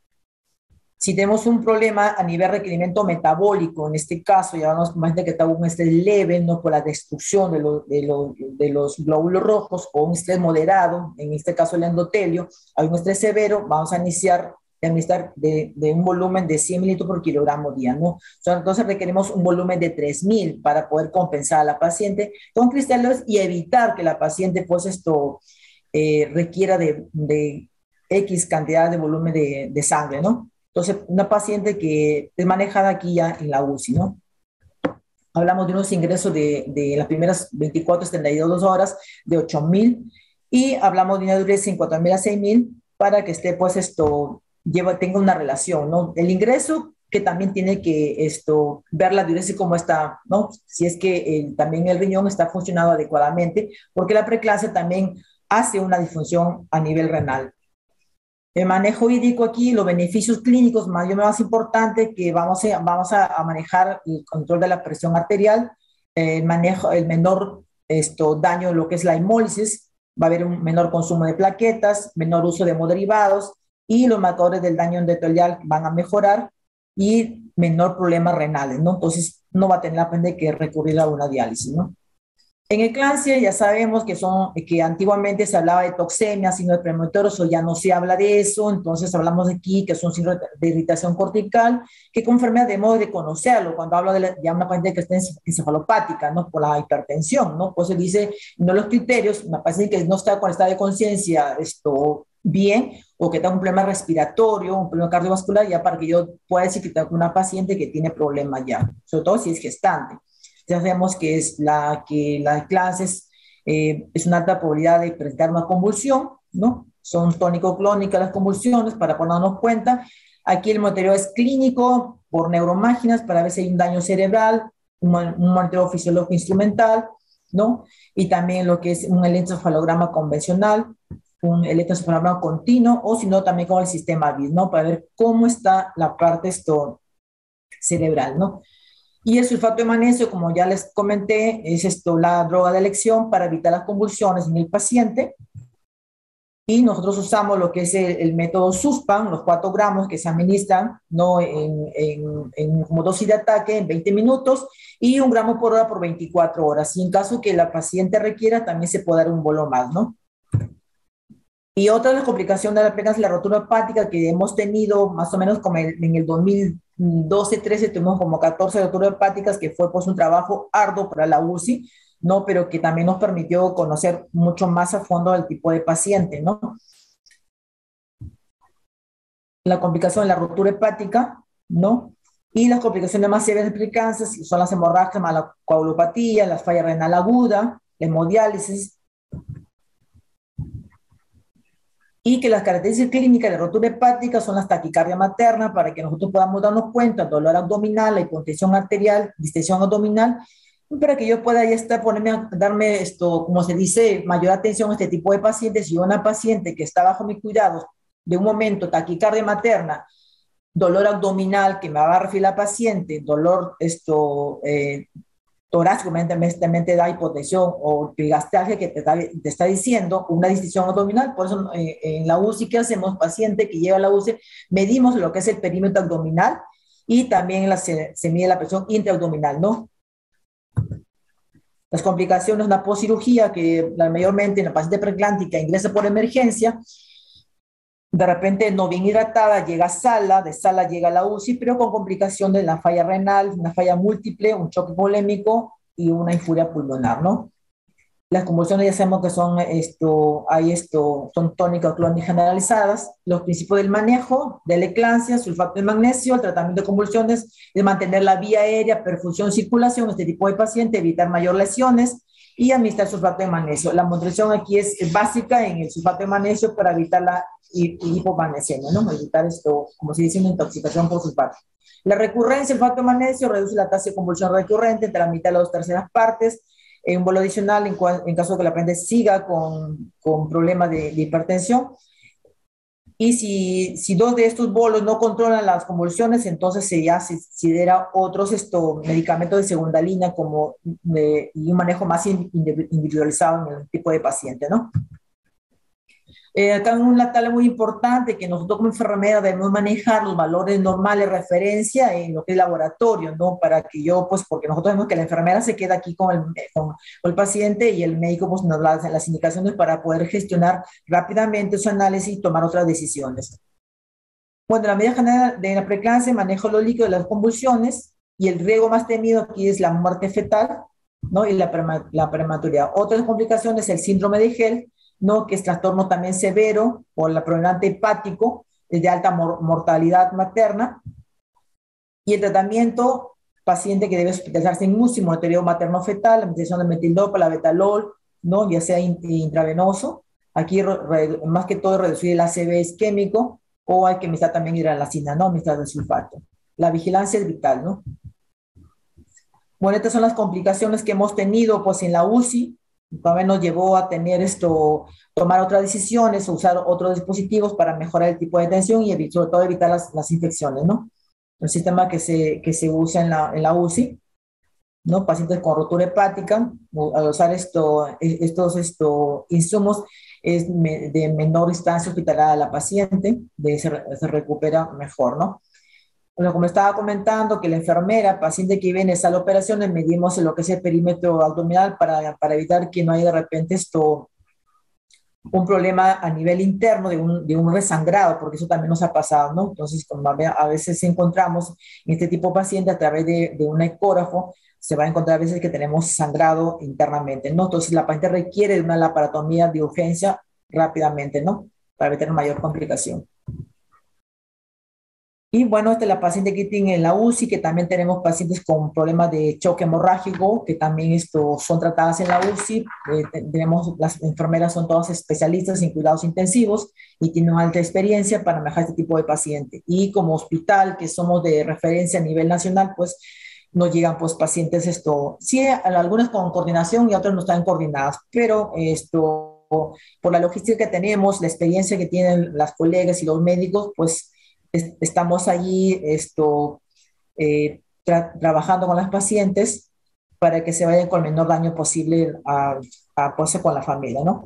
Si tenemos un problema a nivel de requerimiento metabólico, en este caso, ya vamos a que está un estrés leve, no por la destrucción de, lo, de, lo, de los glóbulos rojos, o un estrés moderado, en este caso el endotelio, hay un estrés severo, vamos a iniciar de administrar de, de un volumen de cien mililitros por kilogramo día, ¿no? O sea, entonces requerimos un volumen de tres mil para poder compensar a la paciente con cristales y evitar que la paciente, pues, esto eh, requiera de, de X cantidad de volumen de, de sangre, ¿no? Entonces, una paciente que es manejada aquí ya en la U C I, ¿no? Hablamos de unos ingresos de, de las primeras veinticuatro a setenta y dos horas de ocho mil y hablamos de una diuresis en cuatro mil a seis mil para que esté, pues, esto, lleva, tenga una relación, ¿no? El ingreso que también tiene que esto, ver la diuresis cómo está, ¿no? Si es que el, también el riñón está funcionando adecuadamente, porque la preeclampsia también hace una disfunción a nivel renal. El manejo hídrico aquí, los beneficios clínicos más, más importantes que vamos a, vamos a, a manejar el control de la presión arterial, el manejo, el menor esto, daño de lo que es la hemólisis, va a haber un menor consumo de plaquetas, menor uso de hemoderivados y los marcadores del daño endotelial van a mejorar y menor problemas renales, ¿no? Entonces no va a tener la pena que recurrir a una diálisis, ¿no? En eclampsia ya sabemos que, son, que antiguamente se hablaba de toxemia, signo de premonitorio, ya no se habla de eso, entonces hablamos aquí que son signos de irritación cortical, que con enfermedad debemos de conocerlo, cuando hablo de la, ya una paciente que está encefalopática, ¿no?, por la hipertensión, ¿no? Pues se dice, no los criterios, una paciente que no está con estado de conciencia, esto, bien, o que tenga un problema respiratorio, un problema cardiovascular, ya para que yo pueda decir que tengo una paciente que tiene problemas ya, sobre todo si es gestante. Ya sabemos que es la que las clases eh, es una alta probabilidad de presentar una convulsión, ¿no? Son tónico-clónicas las convulsiones para ponernos cuenta. Aquí el monitoreo es clínico por neuromáquinas para ver si hay un daño cerebral, un, un monitoreo fisiológico instrumental, ¿no? Y también lo que es un electroencefalograma convencional, un electroencefalograma continuo, o si no, también con el sistema B I S, ¿no? Para ver cómo está la parte esto cerebral, ¿no? Y el sulfato de magnesio, como ya les comenté, es esto la droga de elección para evitar las convulsiones en el paciente. Y nosotros usamos lo que es el, el método SUSPAN, los cuatro gramos que se administran, ¿no? en, en, en, como dosis de ataque en veinte minutos y un gramo por hora por veinticuatro horas. Y en caso que la paciente requiera, también se puede dar un bolo más, ¿no? Y otra de las complicaciones de la pena es la rotura hepática que hemos tenido más o menos como en, en el dos mil doce trece tuvimos como catorce roturas hepáticas, que fue pues un trabajo arduo para la U C I, ¿no? Pero que también nos permitió conocer mucho más a fondo el tipo de paciente, ¿no? La complicación de la rotura hepática, ¿no? Y las complicaciones más severas de preeclampsia son las hemorragias, la coagulopatía, la falla renal aguda, la hemodiálisis, y que las características clínicas de rotura hepática son las taquicardia materna, para que nosotros podamos darnos cuenta, dolor abdominal, la hipotensión arterial, distensión abdominal, para que yo pueda ya estar, ponerme a darme esto, como se dice, mayor atención a este tipo de pacientes. Si una paciente que está bajo mi cuidado, de un momento, taquicardia materna, dolor abdominal que me va a referir la paciente, dolor esto, eh, torácico, también te da hipotensión o epigastralgia que te está, te está diciendo una distensión abdominal. Por eso eh, en la U C I, ¿qué hacemos? Paciente que lleva a la U C I, medimos lo que es el perímetro abdominal y también la, se, se mide la presión intraabdominal, ¿no? Las complicaciones, una poscirugía que la, mayormente en la paciente preeclántica ingresa por emergencia, de repente no bien hidratada, llega a sala, de sala llega a la U C I, pero con complicación de la falla renal, una falla múltiple, un choque polémico y una infuria pulmonar, ¿no? Las convulsiones ya sabemos que son esto, hay esto, son tónicas clónicas generalizadas. Los principios del manejo de la eclampsia, sulfato de magnesio, el tratamiento de convulsiones es mantener la vía aérea, perfusión, circulación, este tipo de paciente, evitar mayor lesiones y administrar sulfato de magnesio. La moderación aquí es básica en el sulfato de magnesio para evitar la hipomagnesemia, ¿no? Evitar esto, como se dice, una intoxicación por sulfato. La recurrencia del sulfato de magnesio reduce la tasa de convulsión recurrente entre la mitad y las dos terceras partes. En un bolo adicional, en, en caso de que la paciente siga con, con problemas de, de hipertensión. Y si, si dos de estos bolos no controlan las convulsiones, entonces se ya se considera otros esto, medicamentos de segunda línea como de, y un manejo más individualizado en el tipo de paciente, ¿no? Eh, acá una tabla muy importante que nosotros como enfermera debemos manejar los valores normales de referencia en lo que es laboratorio, ¿no? Para que yo, pues, porque nosotros vemos que la enfermera se queda aquí con el, con, con el paciente y el médico pues nos da las indicaciones para poder gestionar rápidamente su análisis y tomar otras decisiones. Bueno, la medida general de la preeclampsia, manejo los líquidos de las convulsiones y el riesgo más temido aquí es la muerte fetal, ¿no? Y la, prema, la prematuridad. Otras complicaciones, el síndrome de Gel, ¿no? Que es trastorno también severo por la problemática hepático, es de alta mor mortalidad materna. Y el tratamiento, paciente que debe hospitalizarse en U C I, monitoreo materno-fetal, la administración de metildopa, la betalol, ¿no? Ya sea intravenoso. Aquí, más que todo, reducir el A C V isquémico, o hay que administrar también hidralacina, ¿no? Administrar el sulfato. La vigilancia es vital, ¿no? Bueno, estas son las complicaciones que hemos tenido, pues, en la U C I. También nos llevó a tener esto, tomar otras decisiones, usar otros dispositivos para mejorar el tipo de atención y sobre todo evitar las, las infecciones, ¿no? El sistema que se, que se usa en la, en la U C I, ¿no? Pacientes con rotura hepática, al usar esto, estos esto, insumos, es de menor distancia hospitalaria a la paciente, de, se, se recupera mejor, ¿no? Bueno, como estaba comentando, que la enfermera, paciente que viene a sala de operaciones, medimos lo que es el perímetro abdominal para, para evitar que no haya de repente esto, un problema a nivel interno de un, de un resangrado, porque eso también nos ha pasado, ¿no? Entonces, como a veces encontramos en este tipo de paciente a través de, de un ecógrafo, se va a encontrar a veces que tenemos sangrado internamente, ¿no? Entonces, la paciente requiere de una laparotomía de urgencia rápidamente, ¿no? para evitar mayor complicación. Y bueno, esta es la paciente que tiene en la U C I, que también tenemos pacientes con problemas de choque hemorrágico, que también esto, son tratadas en la U C I. Eh, tenemos, las enfermeras son todas especialistas en cuidados intensivos y tienen alta experiencia para manejar este tipo de paciente. Y como hospital, que somos de referencia a nivel nacional, pues nos llegan pues pacientes, esto, sí, algunas con coordinación y otras no están coordinadas, pero esto, por la logística que tenemos, la experiencia que tienen las colegas y los médicos, pues es, estamos allí esto, eh, tra trabajando con las pacientes para que se vayan con el menor daño posible a, a pues, con la familia, ¿no?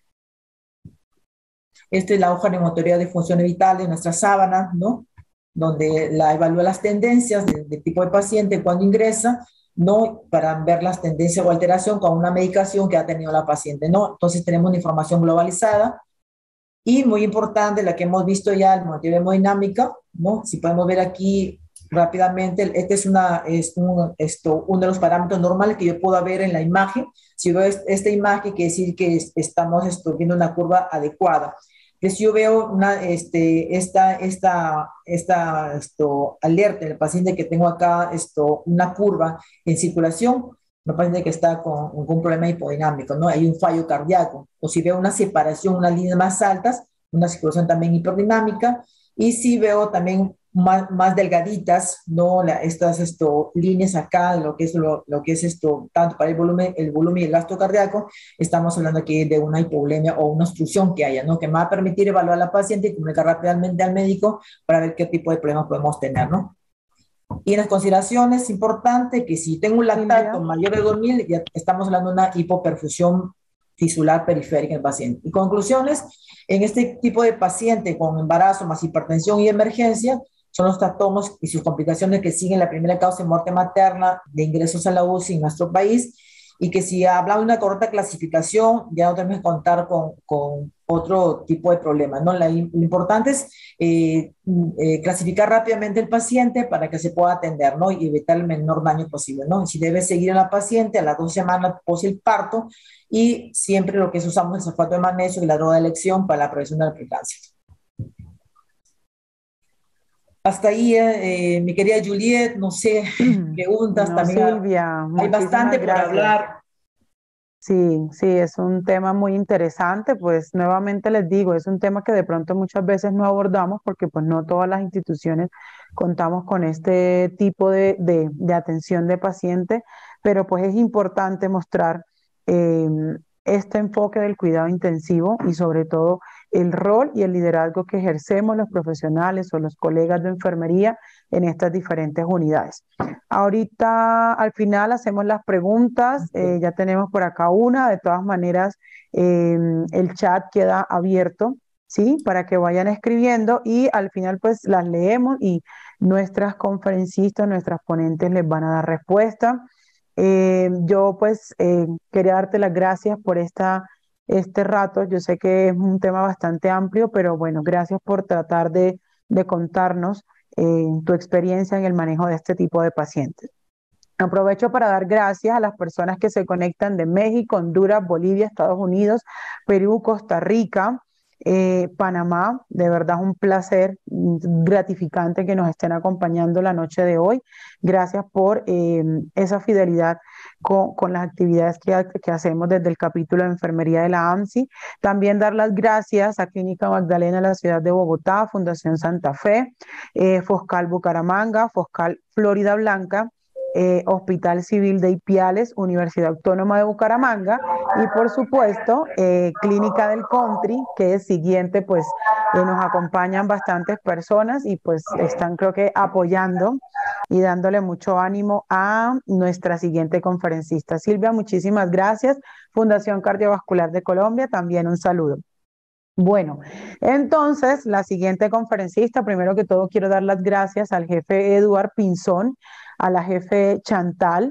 Esta es la hoja de monitoreo de funciones vitales de nuestra sábana, ¿no? Donde la evalúa las tendencias de, de tipo de paciente cuando ingresa, ¿no? Para ver las tendencias o alteración con una medicación que ha tenido la paciente, ¿no? Entonces tenemos una información globalizada y muy importante, la que hemos visto ya, el monitoreo de hemodinámica, ¿no? Si podemos ver aquí rápidamente, este es, una, es un, esto, uno de los parámetros normales que yo puedo ver en la imagen. Si veo esta imagen, quiere decir que estamos esto, viendo una curva adecuada. Entonces yo veo una, este, esta, esta, esta esto, alerta en el paciente que tengo acá, esto, una curva en circulación, un paciente que está con, con un problema hipodinámico, ¿no? Hay un fallo cardíaco. O si veo una separación, unas líneas más altas, una circulación también hipodinámica. Y si veo también más, más delgaditas, ¿no? La, estas esto, líneas acá, lo que es, lo, lo que es esto, tanto para el volumen, el volumen y el gasto cardíaco, estamos hablando aquí de una hipovolemia o una obstrucción que haya, ¿no? Que me va a permitir evaluar a la paciente y comunicar rápidamente al médico para ver qué tipo de problemas podemos tener, ¿no? Y en las consideraciones es importante que si tengo un lactato mayor de dos mil, ya estamos hablando de una hipoperfusión tisular periférica en el paciente. Y conclusiones, en este tipo de paciente con embarazo más hipertensión y emergencia, son los trastornos y sus complicaciones que siguen la primera causa de muerte materna de ingresos a la U C I en nuestro país, y que si hablamos de una correcta clasificación, ya no tenemos que contar con, con otro tipo de problemas, ¿no? La, lo importante es eh, eh, clasificar rápidamente el paciente para que se pueda atender, ¿no? Y evitar el menor daño posible, ¿no? Y si debe seguir a la paciente a las dos semanas pos el parto, y siempre lo que es usamos el sulfato de magnesio y la droga de elección para la prevención de la preeclampsia. Hasta ahí, eh, mi querida Juliet, no sé, preguntas no, también. Silvia, Hay bastante gracias. por hablar. Sí, sí, es un tema muy interesante, pues nuevamente les digo, es un tema que de pronto muchas veces no abordamos porque pues no todas las instituciones contamos con este tipo de, de, de atención de paciente, pero pues es importante mostrar eh, este enfoque del cuidado intensivo y sobre todo el rol y el liderazgo que ejercemos los profesionales o los colegas de enfermería en estas diferentes unidades. Ahorita al final hacemos las preguntas, eh, ya tenemos por acá una, de todas maneras eh, el chat queda abierto, ¿sí? Para que vayan escribiendo y al final pues las leemos y nuestras conferencistas, nuestras ponentes les van a dar respuesta. Eh, yo pues eh, quería darte las gracias por esta, este rato, yo sé que es un tema bastante amplio, pero bueno, gracias por tratar de, de contarnos eh, tu experiencia en el manejo de este tipo de pacientes. Aprovecho para dar gracias a las personas que se conectan de México, Honduras, Bolivia, Estados Unidos, Perú, Costa Rica, eh, Panamá. De verdad es un placer gratificante que nos estén acompañando la noche de hoy. Gracias por eh, esa fidelidad con, con, las actividades que, que hacemos desde el capítulo de enfermería de la A M S I. También dar las gracias a Clínica Magdalena de la ciudad de Bogotá, Fundación Santa Fe, eh, Foscal Bucaramanga, Foscal Florida Blanca, Eh, Hospital Civil de Ipiales, Universidad Autónoma de Bucaramanga y por supuesto eh, Clínica del Country, que es siguiente, pues eh, nos acompañan bastantes personas y pues están creo que apoyando y dándole mucho ánimo a nuestra siguiente conferencista. Silvia, muchísimas gracias. Fundación Cardiovascular de Colombia, también un saludo. Bueno, entonces la siguiente conferencista, primero que todo quiero dar las gracias al jefe Eduard Pinzón, a la jefe Chantal,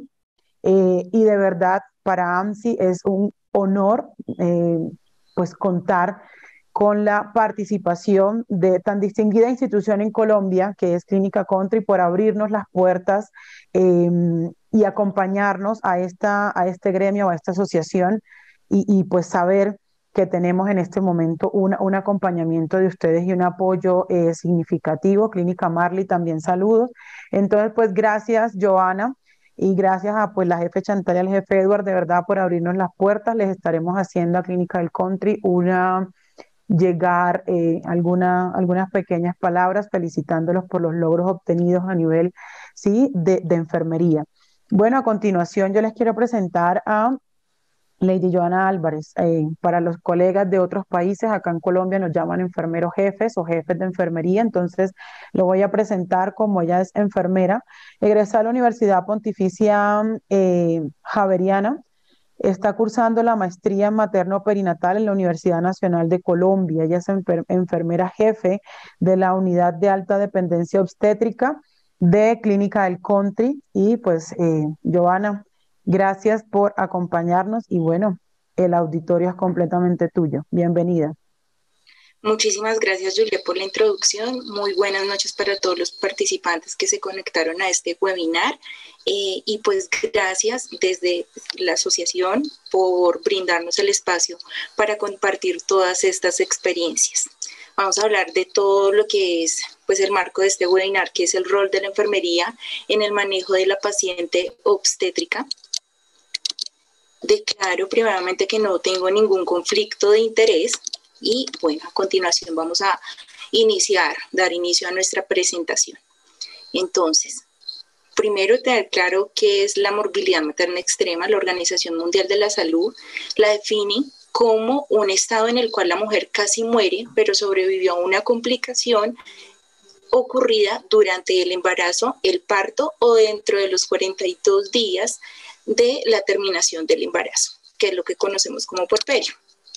eh, y de verdad para A M S I es un honor eh, pues contar con la participación de tan distinguida institución en Colombia que es Clínica Country por abrirnos las puertas eh, y acompañarnos a, esta, a este gremio, a esta asociación y, y pues saber que tenemos en este momento una- un acompañamiento de ustedes y un apoyo eh, significativo. Clínica Marley, también saludos. Entonces, pues gracias, Joana, y gracias a pues la jefe Chantal y al jefe Edward, de verdad, por abrirnos las puertas. Les estaremos haciendo a Clínica del Country una llegar eh, alguna, algunas pequeñas palabras felicitándolos por los logros obtenidos a nivel, sí, de, de enfermería. Bueno, a continuación yo les quiero presentar a Lady Joana Álvarez. Eh, para los colegas de otros países, acá en Colombia nos llaman enfermeros jefes o jefes de enfermería, entonces lo voy a presentar como ella es enfermera, egresada a la Universidad Pontificia eh, Javeriana. Está cursando la maestría en materno-perinatal en la Universidad Nacional de Colombia. Ella es enfer- enfermera jefe de la unidad de alta dependencia obstétrica de Clínica del Country. Y pues, eh, Joana, gracias por acompañarnos y bueno, el auditorio es completamente tuyo. Bienvenida. Muchísimas gracias, Julia, por la introducción. Muy buenas noches para todos los participantes que se conectaron a este webinar. Eh, y pues gracias desde la asociación por brindarnos el espacio para compartir todas estas experiencias. Vamos a hablar de todo lo que es pues, el marco de este webinar, que es el rol de la enfermería en el manejo de la paciente obstétrica. Declaro primeramente que no tengo ningún conflicto de interés. Y bueno, a continuación vamos a iniciar, dar inicio a nuestra presentación. Entonces, primero tener claro qué es la morbilidad materna extrema. La Organización Mundial de la Salud la define como un estado en el cual la mujer casi muere, pero sobrevivió a una complicación ocurrida durante el embarazo, el parto o dentro de los cuarenta y dos días de la terminación del embarazo, que es lo que conocemos como puerperio.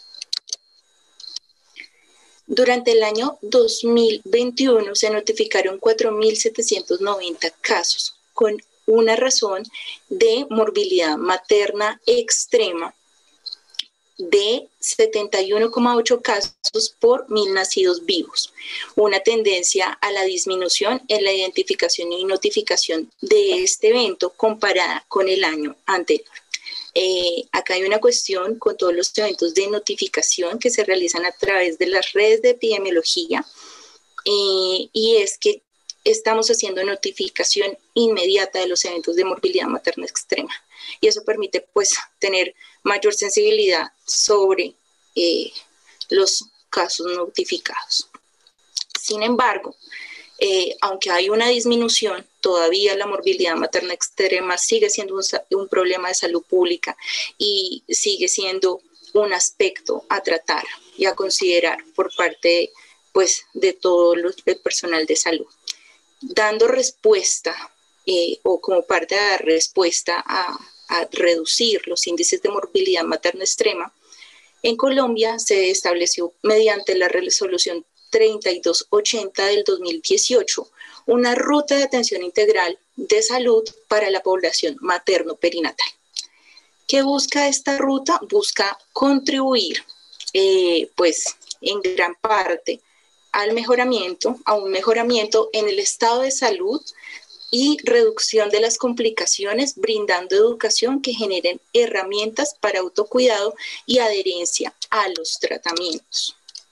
Durante el año dos mil veintiuno se notificaron cuatro mil setecientos noventa casos con una razón de morbilidad materna extrema de setenta y uno coma ocho casos por mil nacidos vivos, una tendencia a la disminución en la identificación y notificación de este evento comparada con el año anterior. Eh, acá hay una cuestión con todos los eventos de notificación que se realizan a través de las redes de epidemiología eh, y es que estamos haciendo notificación inmediata de los eventos de morbilidad materna extrema y eso permite pues tener mayor sensibilidad sobre eh, los casos notificados. Sin embargo, Eh, aunque hay una disminución, todavía la morbilidad materna extrema sigue siendo un, un problema de salud pública y sigue siendo un aspecto a tratar y a considerar por parte pues, de todo los, el personal de salud. Dando respuesta eh, o como parte de dar respuesta a, a reducir los índices de morbilidad materna extrema, en Colombia se estableció mediante la resolución treinta y dos ochenta del dos mil dieciocho, una ruta de atención integral de salud para la población materno-perinatal. ¿Qué busca esta ruta? Busca contribuir, eh, pues, en gran parte al mejoramiento, a un mejoramiento en el estado de salud y reducción de las complicaciones, brindando educación que generen herramientas para autocuidado y adherencia a los tratamientos.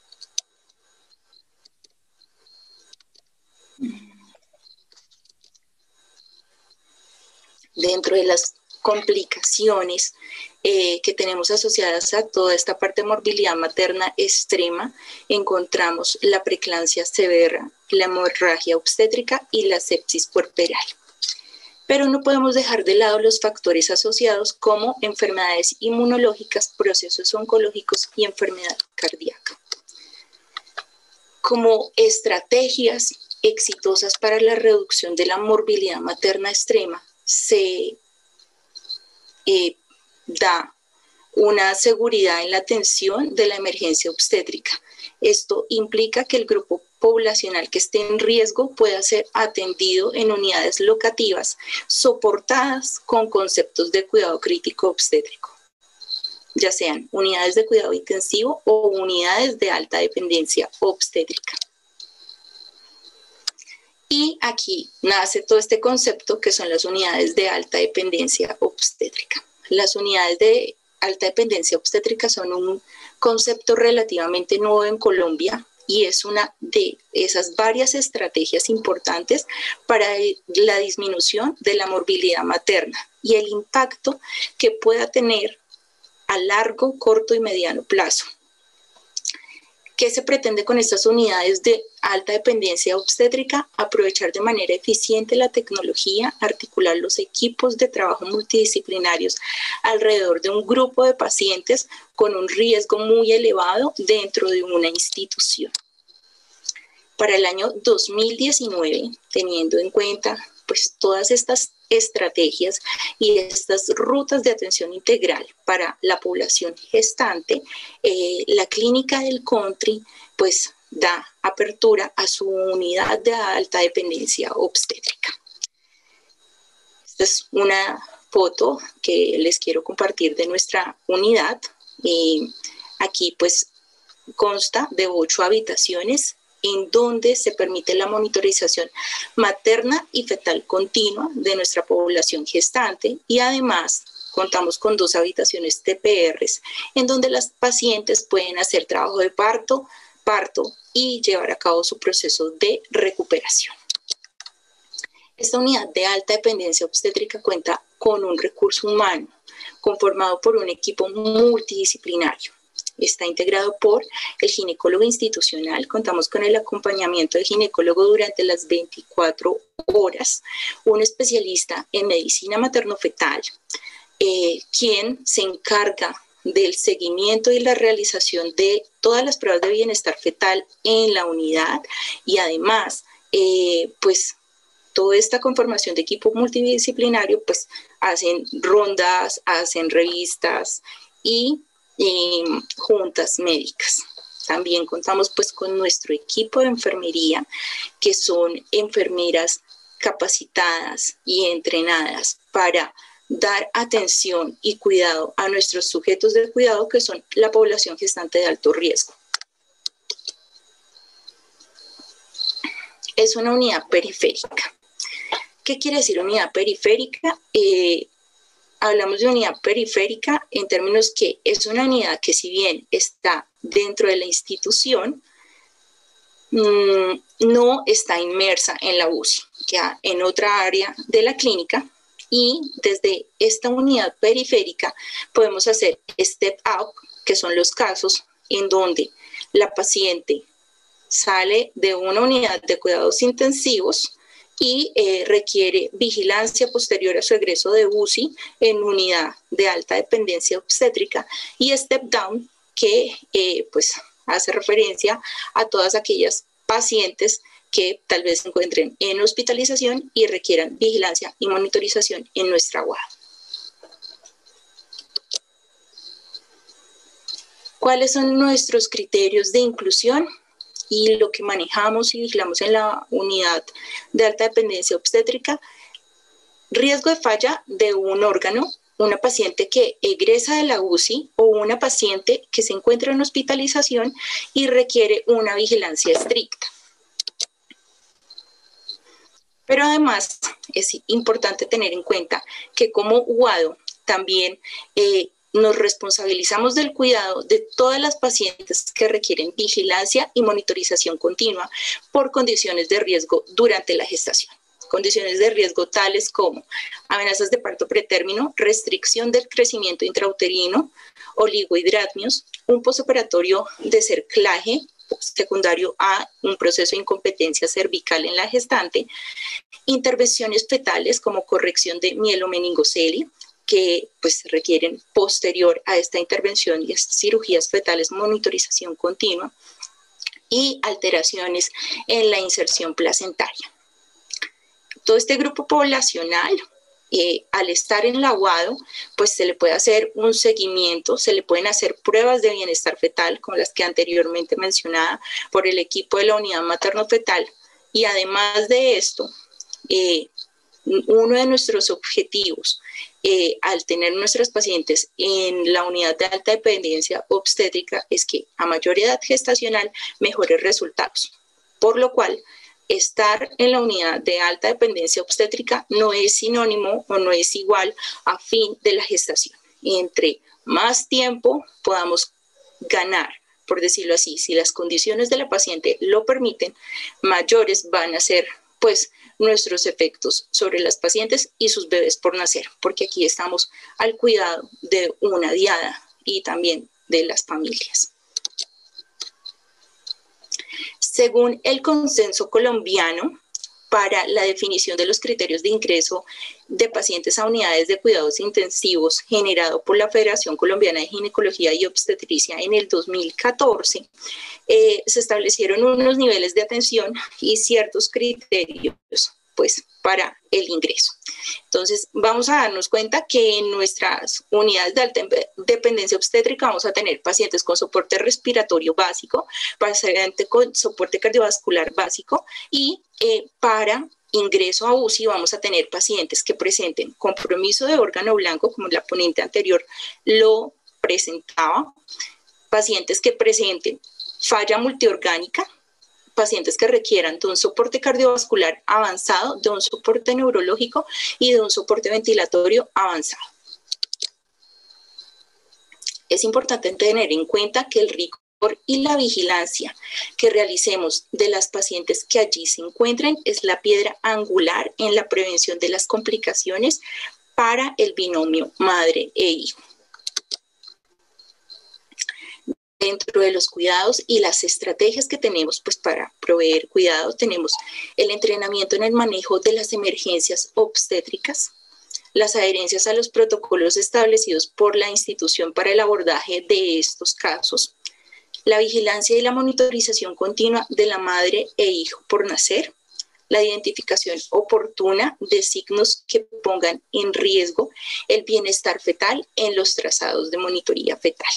Dentro de las complicaciones eh, que tenemos asociadas a toda esta parte de morbilidad materna extrema, encontramos la preeclampsia severa, la hemorragia obstétrica y la sepsis puerperal. Pero no podemos dejar de lado los factores asociados como enfermedades inmunológicas, procesos oncológicos y enfermedad cardíaca. Como estrategias exitosas para la reducción de la morbilidad materna extrema, se eh, da una seguridad en la atención de la emergencia obstétrica. Esto implica que el grupo poblacional que esté en riesgo pueda ser atendido en unidades locativas soportadas con conceptos de cuidado crítico obstétrico, ya sean unidades de cuidado intensivo o unidades de alta dependencia obstétrica. Y aquí nace todo este concepto que son las unidades de alta dependencia obstétrica. Las unidades de alta dependencia obstétrica son un concepto relativamente nuevo en Colombia y es una de esas varias estrategias importantes para la disminución de la morbilidad materna y el impacto que pueda tener a largo, corto y mediano plazo. ¿Qué se pretende con estas unidades de alta dependencia obstétrica? Aprovechar de manera eficiente la tecnología, articular los equipos de trabajo multidisciplinarios alrededor de un grupo de pacientes con un riesgo muy elevado dentro de una institución. Para el año dos mil diecinueve, teniendo en cuenta pues, todas estas estrategias y estas rutas de atención integral para la población gestante, eh, la clínica del Country pues da apertura a su unidad de alta dependencia obstétrica. Esta es una foto que les quiero compartir de nuestra unidad. Eh, aquí pues consta de ocho habitaciones en donde se permite la monitorización materna y fetal continua de nuestra población gestante y además contamos con dos habitaciones T P Rs en donde las pacientes pueden hacer trabajo de parto, parto y llevar a cabo su proceso de recuperación. Esta unidad de alta dependencia obstétrica cuenta con un recurso humano conformado por un equipo multidisciplinario. Está integrado por el ginecólogo institucional, contamos con el acompañamiento del ginecólogo durante las veinticuatro horas, un especialista en medicina materno-fetal, eh, quien se encarga del seguimiento y la realización de todas las pruebas de bienestar fetal en la unidad y además, eh, pues, toda esta conformación de equipo multidisciplinario, pues, hacen rondas, hacen revistas y Eh, juntas médicas. También contamos pues con nuestro equipo de enfermería, que son enfermeras capacitadas y entrenadas para dar atención y cuidado a nuestros sujetos de cuidado, que son la población gestante de alto riesgo. Es una unidad periférica. ¿Qué quiere decir unidad periférica? Eh, Hablamos de unidad periférica en términos que es una unidad que si bien está dentro de la institución, mmm, no está inmersa en la U C I, ya en otra área de la clínica, y desde esta unidad periférica podemos hacer step up, que son los casos en donde la paciente sale de una unidad de cuidados intensivos y eh, requiere vigilancia posterior a su egreso de U C I en unidad de alta dependencia obstétrica, y step down, que eh, pues hace referencia a todas aquellas pacientes que tal vez se encuentren en hospitalización y requieran vigilancia y monitorización en nuestra U A D. ¿Cuáles son nuestros criterios de inclusión? Y lo que manejamos y vigilamos en la unidad de alta dependencia obstétrica: riesgo de falla de un órgano, una paciente que egresa de la U C I o una paciente que se encuentra en hospitalización y requiere una vigilancia estricta. Pero además es importante tener en cuenta que como U A D O también eh, nos responsabilizamos del cuidado de todas las pacientes que requieren vigilancia y monitorización continua por condiciones de riesgo durante la gestación. Condiciones de riesgo tales como amenazas de parto pretérmino, restricción del crecimiento intrauterino, oligohidratmios, un postoperatorio de cerclaje secundario a un proceso de incompetencia cervical en la gestante, intervenciones fetales como corrección de mielomeningocele, que pues requieren posterior a esta intervención y cirugías fetales, monitorización continua, y alteraciones en la inserción placentaria. Todo este grupo poblacional, eh, al estar en la U A D O, pues se le puede hacer un seguimiento, se le pueden hacer pruebas de bienestar fetal, como las que anteriormente mencionaba por el equipo de la unidad materno-fetal, y además de esto, eh, uno de nuestros objetivos eh, al tener nuestras pacientes en la unidad de alta dependencia obstétrica es que a mayor edad gestacional mejores resultados, por lo cual estar en la unidad de alta dependencia obstétrica no es sinónimo o no es igual a fin de la gestación. Y entre más tiempo podamos ganar, por decirlo así. Si las condiciones de la paciente lo permiten, mayores van a ser pues nuestros efectos sobre las pacientes y sus bebés por nacer, porque aquí estamos al cuidado de una diada y también de las familias. Según el consenso colombiano para la definición de los criterios de ingreso de pacientes a unidades de cuidados intensivos generado por la Federación Colombiana de Ginecología y Obstetricia en el dos mil catorce, eh, se establecieron unos niveles de atención y ciertos criterios pues, para el ingreso. Entonces, vamos a darnos cuenta que en nuestras unidades de alta dependencia obstétrica vamos a tener pacientes con soporte respiratorio básico, pacientes con soporte cardiovascular básico y eh, para ingreso a U C I vamos a tener pacientes que presenten compromiso de órgano blanco, como la ponente anterior lo presentaba, pacientes que presenten falla multiorgánica, pacientes que requieran de un soporte cardiovascular avanzado, de un soporte neurológico y de un soporte ventilatorio avanzado. Es importante tener en cuenta que el rigor y la vigilancia que realicemos de las pacientes que allí se encuentren es la piedra angular en la prevención de las complicaciones para el binomio madre e hijo. Dentro de los cuidados y las estrategias que tenemos pues, para proveer cuidado, tenemos el entrenamiento en el manejo de las emergencias obstétricas, las adherencias a los protocolos establecidos por la institución para el abordaje de estos casos, la vigilancia y la monitorización continua de la madre e hijo por nacer, la identificación oportuna de signos que pongan en riesgo el bienestar fetal en los trazados de monitoría fetal.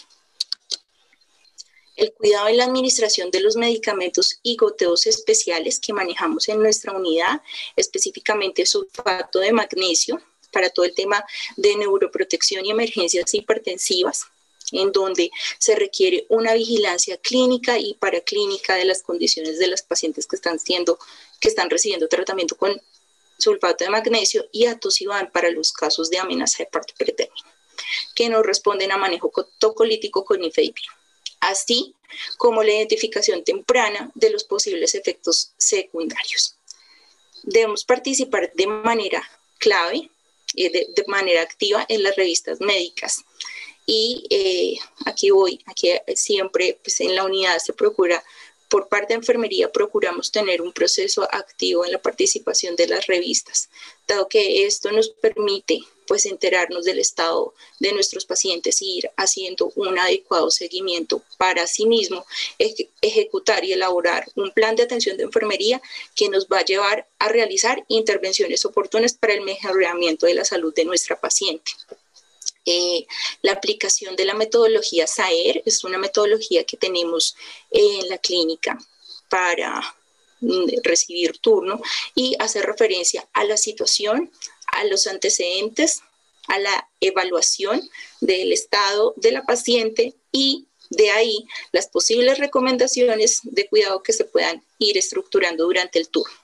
El cuidado en la administración de los medicamentos y goteos especiales que manejamos en nuestra unidad, específicamente sulfato de magnesio, para todo el tema de neuroprotección y emergencias hipertensivas, en donde se requiere una vigilancia clínica y paraclínica de las condiciones de las pacientes que están, siendo, que están recibiendo tratamiento con sulfato de magnesio, y atosiban para los casos de amenaza de parto pretérmino, que no responden a manejo tocolítico con nifedipino, así como la identificación temprana de los posibles efectos secundarios. Debemos participar de manera clave, eh, de, de manera activa en las revistas médicas. Y eh, aquí voy, aquí siempre pues en la unidad se procura, por parte de enfermería, procuramos tener un proceso activo en la participación de las revistas, dado que esto nos permite pues enterarnos del estado de nuestros pacientes y ir haciendo un adecuado seguimiento para sí mismo, ej ejecutar y elaborar un plan de atención de enfermería que nos va a llevar a realizar intervenciones oportunas para el mejoramiento de la salud de nuestra paciente. Eh, la aplicación de la metodología S A E R es una metodología que tenemos en la clínica para mm, recibir turno y hacer referencia a la situación, a los antecedentes, a la evaluación del estado de la paciente y de ahí las posibles recomendaciones de cuidado que se puedan ir estructurando durante el turno.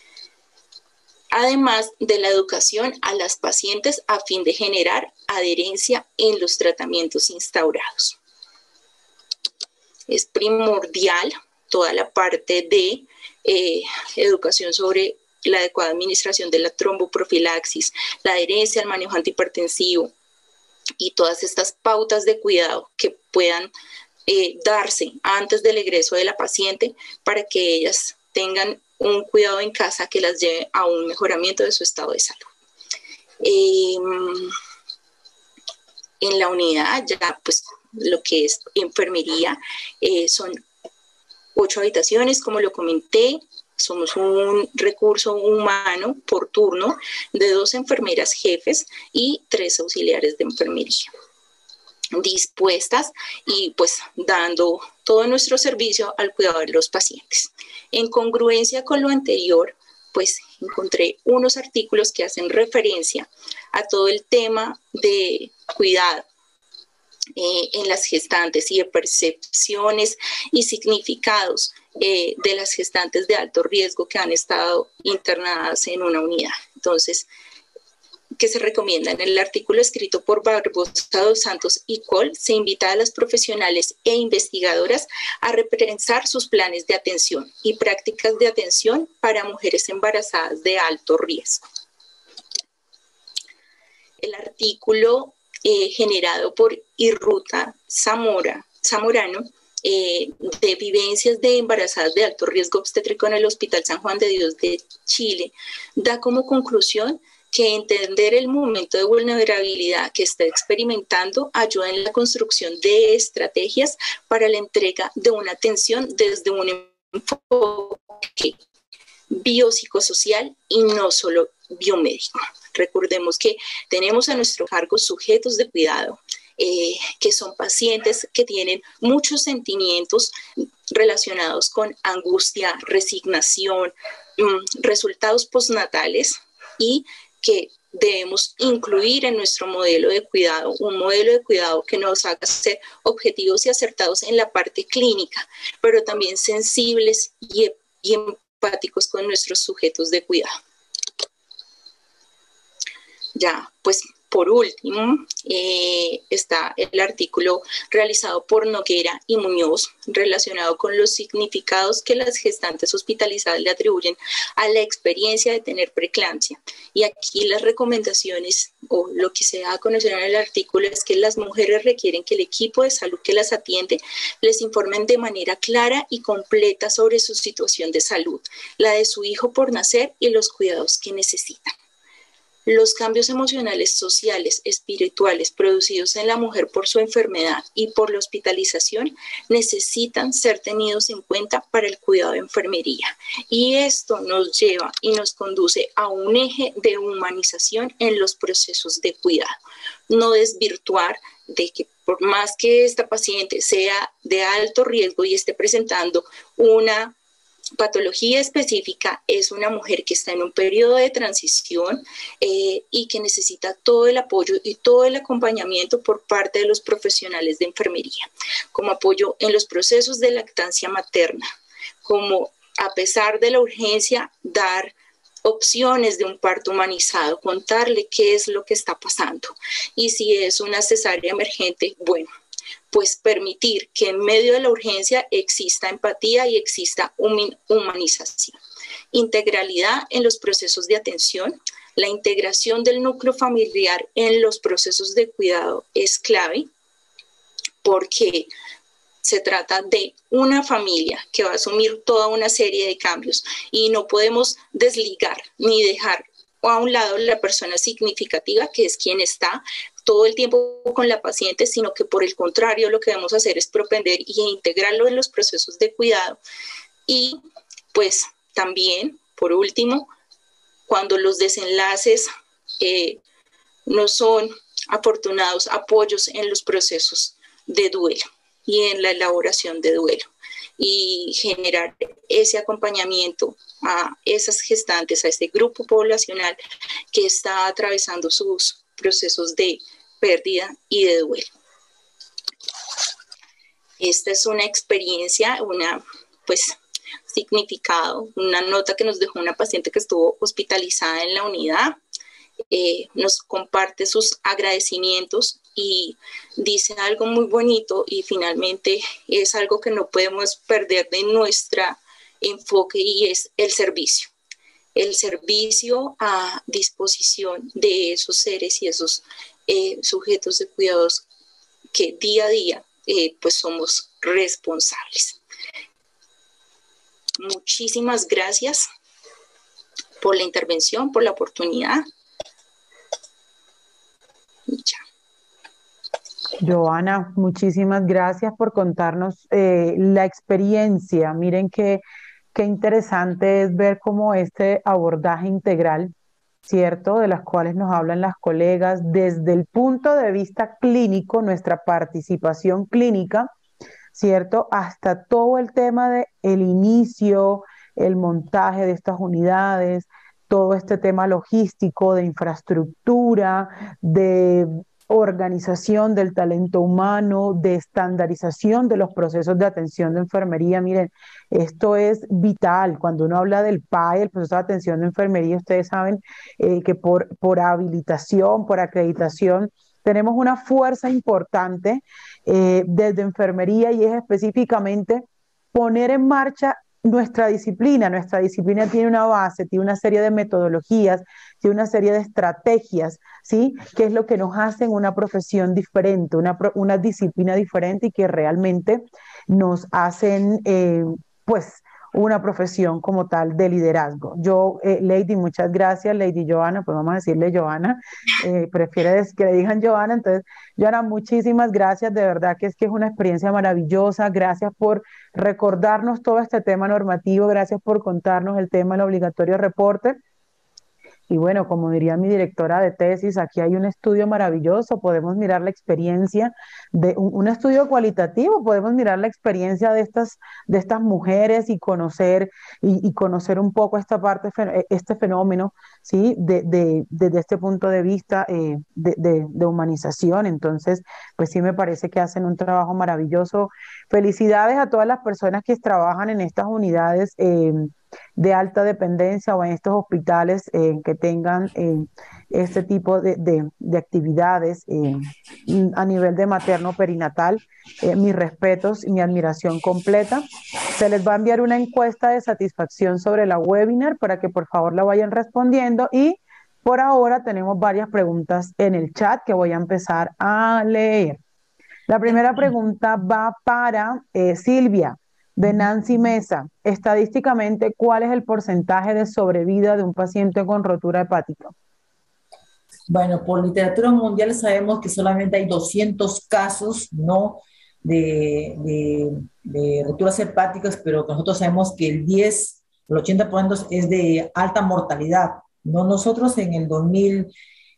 Además de la educación a las pacientes a fin de generar adherencia en los tratamientos instaurados. Es primordial toda la parte de eh, educación sobre la adecuada administración de la tromboprofilaxis, la adherencia al manejo antihipertensivo y todas estas pautas de cuidado que puedan eh, darse antes del egreso de la paciente para que ellas tengan un cuidado en casa que las lleve a un mejoramiento de su estado de salud. Eh, en la unidad ya pues lo que es enfermería eh, son ocho habitaciones, como lo comenté. Somos un recurso humano por turno de dos enfermeras jefes y tres auxiliares de enfermería, dispuestas y pues dando todo nuestro servicio al cuidado de los pacientes. En congruencia con lo anterior, pues encontré unos artículos que hacen referencia a todo el tema de cuidado eh, en las gestantes y de percepciones y significados eh, de las gestantes de alto riesgo que han estado internadas en una unidad. Entonces, que se recomienda en el artículo escrito por Barbosa dos Santos y Col, se invita a las profesionales e investigadoras a repensar sus planes de atención y prácticas de atención para mujeres embarazadas de alto riesgo. El artículo eh, generado por Irruta Zamora, Zamorano, eh, de vivencias de embarazadas de alto riesgo obstétrico en el Hospital San Juan de Dios de Chile, da como conclusión que entender el momento de vulnerabilidad que está experimentando ayuda en la construcción de estrategias para la entrega de una atención desde un enfoque biopsicosocial y no solo biomédico. Recordemos que tenemos a nuestro cargo sujetos de cuidado, eh, que son pacientes que tienen muchos sentimientos relacionados con angustia, resignación, mmm, resultados postnatales, y que debemos incluir en nuestro modelo de cuidado, un modelo de cuidado que nos haga ser objetivos y acertados en la parte clínica, pero también sensibles y, y empáticos con nuestros sujetos de cuidado. Ya, pues por último, eh, está el artículo realizado por Noguera y Muñoz relacionado con los significados que las gestantes hospitalizadas le atribuyen a la experiencia de tener preeclampsia. Y aquí las recomendaciones o lo que se da a conocer en el artículo es que las mujeres requieren que el equipo de salud que las atiende les informen de manera clara y completa sobre su situación de salud, la de su hijo por nacer y los cuidados que necesitan. Los cambios emocionales, sociales, espirituales producidos en la mujer por su enfermedad y por la hospitalización necesitan ser tenidos en cuenta para el cuidado de enfermería. Y esto nos lleva y nos conduce a un eje de humanización en los procesos de cuidado. No desvirtuar de que por más que esta paciente sea de alto riesgo y esté presentando una patología específica, es una mujer que está en un periodo de transición eh, y que necesita todo el apoyo y todo el acompañamiento por parte de los profesionales de enfermería, como apoyo en los procesos de lactancia materna, como a pesar de la urgencia, dar opciones de un parto humanizado, contarle qué es lo que está pasando. Y si es una cesárea emergente, bueno, pues permitir que en medio de la urgencia exista empatía y exista humanización. Integralidad en los procesos de atención. La integración del núcleo familiar en los procesos de cuidado es clave porque se trata de una familia que va a asumir toda una serie de cambios y no podemos desligar ni dejar a un lado la persona significativa, que es quien está todo el tiempo con la paciente, sino que por el contrario lo que debemos hacer es propender y integrarlo en los procesos de cuidado. Y pues también, por último, cuando los desenlaces eh, no son afortunados, apoyos en los procesos de duelo y en la elaboración de duelo, y generar ese acompañamiento a esas gestantes, a este grupo poblacional que está atravesando sus procesos de pérdida y de duelo. Esta es una experiencia, una pues significado, una nota que nos dejó una paciente que estuvo hospitalizada en la unidad. Eh, nos comparte sus agradecimientos y dice algo muy bonito, y finalmente es algo que no podemos perder de nuestro enfoque, y es el servicio. El servicio a disposición de esos seres y esos eh, sujetos de cuidados que día a día eh, pues somos responsables. Muchísimas gracias por la intervención, por la oportunidad. Ya. Joana, muchísimas gracias por contarnos eh, la experiencia. Miren qué, qué interesante es ver cómo este abordaje integral, ¿cierto? De las cuales nos hablan las colegas desde el punto de vista clínico, nuestra participación clínica, ¿cierto? Hasta todo el tema de el inicio, el montaje de estas unidades, todo este tema logístico, de infraestructura, de organización del talento humano, de estandarización de los procesos de atención de enfermería. Miren, esto es vital. Cuando uno habla del P A E, el proceso de atención de enfermería, ustedes saben eh, que por, por habilitación, por acreditación, tenemos una fuerza importante eh, desde enfermería y es específicamente poner en marcha nuestra disciplina. Nuestra disciplina tiene una base, tiene una serie de metodologías, tiene una serie de estrategias, ¿sí? Que es lo que nos hace una profesión diferente, una, una disciplina diferente y que realmente nos hacen, eh, pues, una profesión como tal de liderazgo. Yo, eh, Lady, muchas gracias, Lady Joana, pues vamos a decirle Joana, eh, prefiere que le digan Joana, entonces, Joana, muchísimas gracias, de verdad que es que es una experiencia maravillosa, gracias por recordarnos todo este tema normativo, gracias por contarnos el tema del obligatorio reporte. Y bueno, como diría mi directora de tesis, aquí hay un estudio maravilloso, podemos mirar la experiencia de un, un estudio cualitativo, podemos mirar la experiencia de estas, de estas mujeres y conocer, y, y conocer un poco esta parte, este fenómeno, ¿sí? De, de, desde este punto de vista eh, de, de, de humanización. Entonces, pues sí me parece que hacen un trabajo maravilloso. Felicidades a todas las personas que trabajan en estas unidades. Eh, de alta dependencia o en estos hospitales eh, que tengan eh, este tipo de, de, de actividades eh, a nivel de materno perinatal. Eh, mis respetos y mi admiración completa. Se les va a enviar una encuesta de satisfacción sobre la webinar para que por favor la vayan respondiendo y por ahora tenemos varias preguntas en el chat que voy a empezar a leer. La primera pregunta va para eh, Silvia, de Nancy Mesa. Estadísticamente, ¿cuál es el porcentaje de sobrevida de un paciente con rotura hepática? Bueno, por literatura mundial sabemos que solamente hay doscientos casos, ¿no? de, de, de roturas hepáticas, pero nosotros sabemos que el diez, el ochenta por ciento es de alta mortalidad, ¿no? Nosotros en el dos mil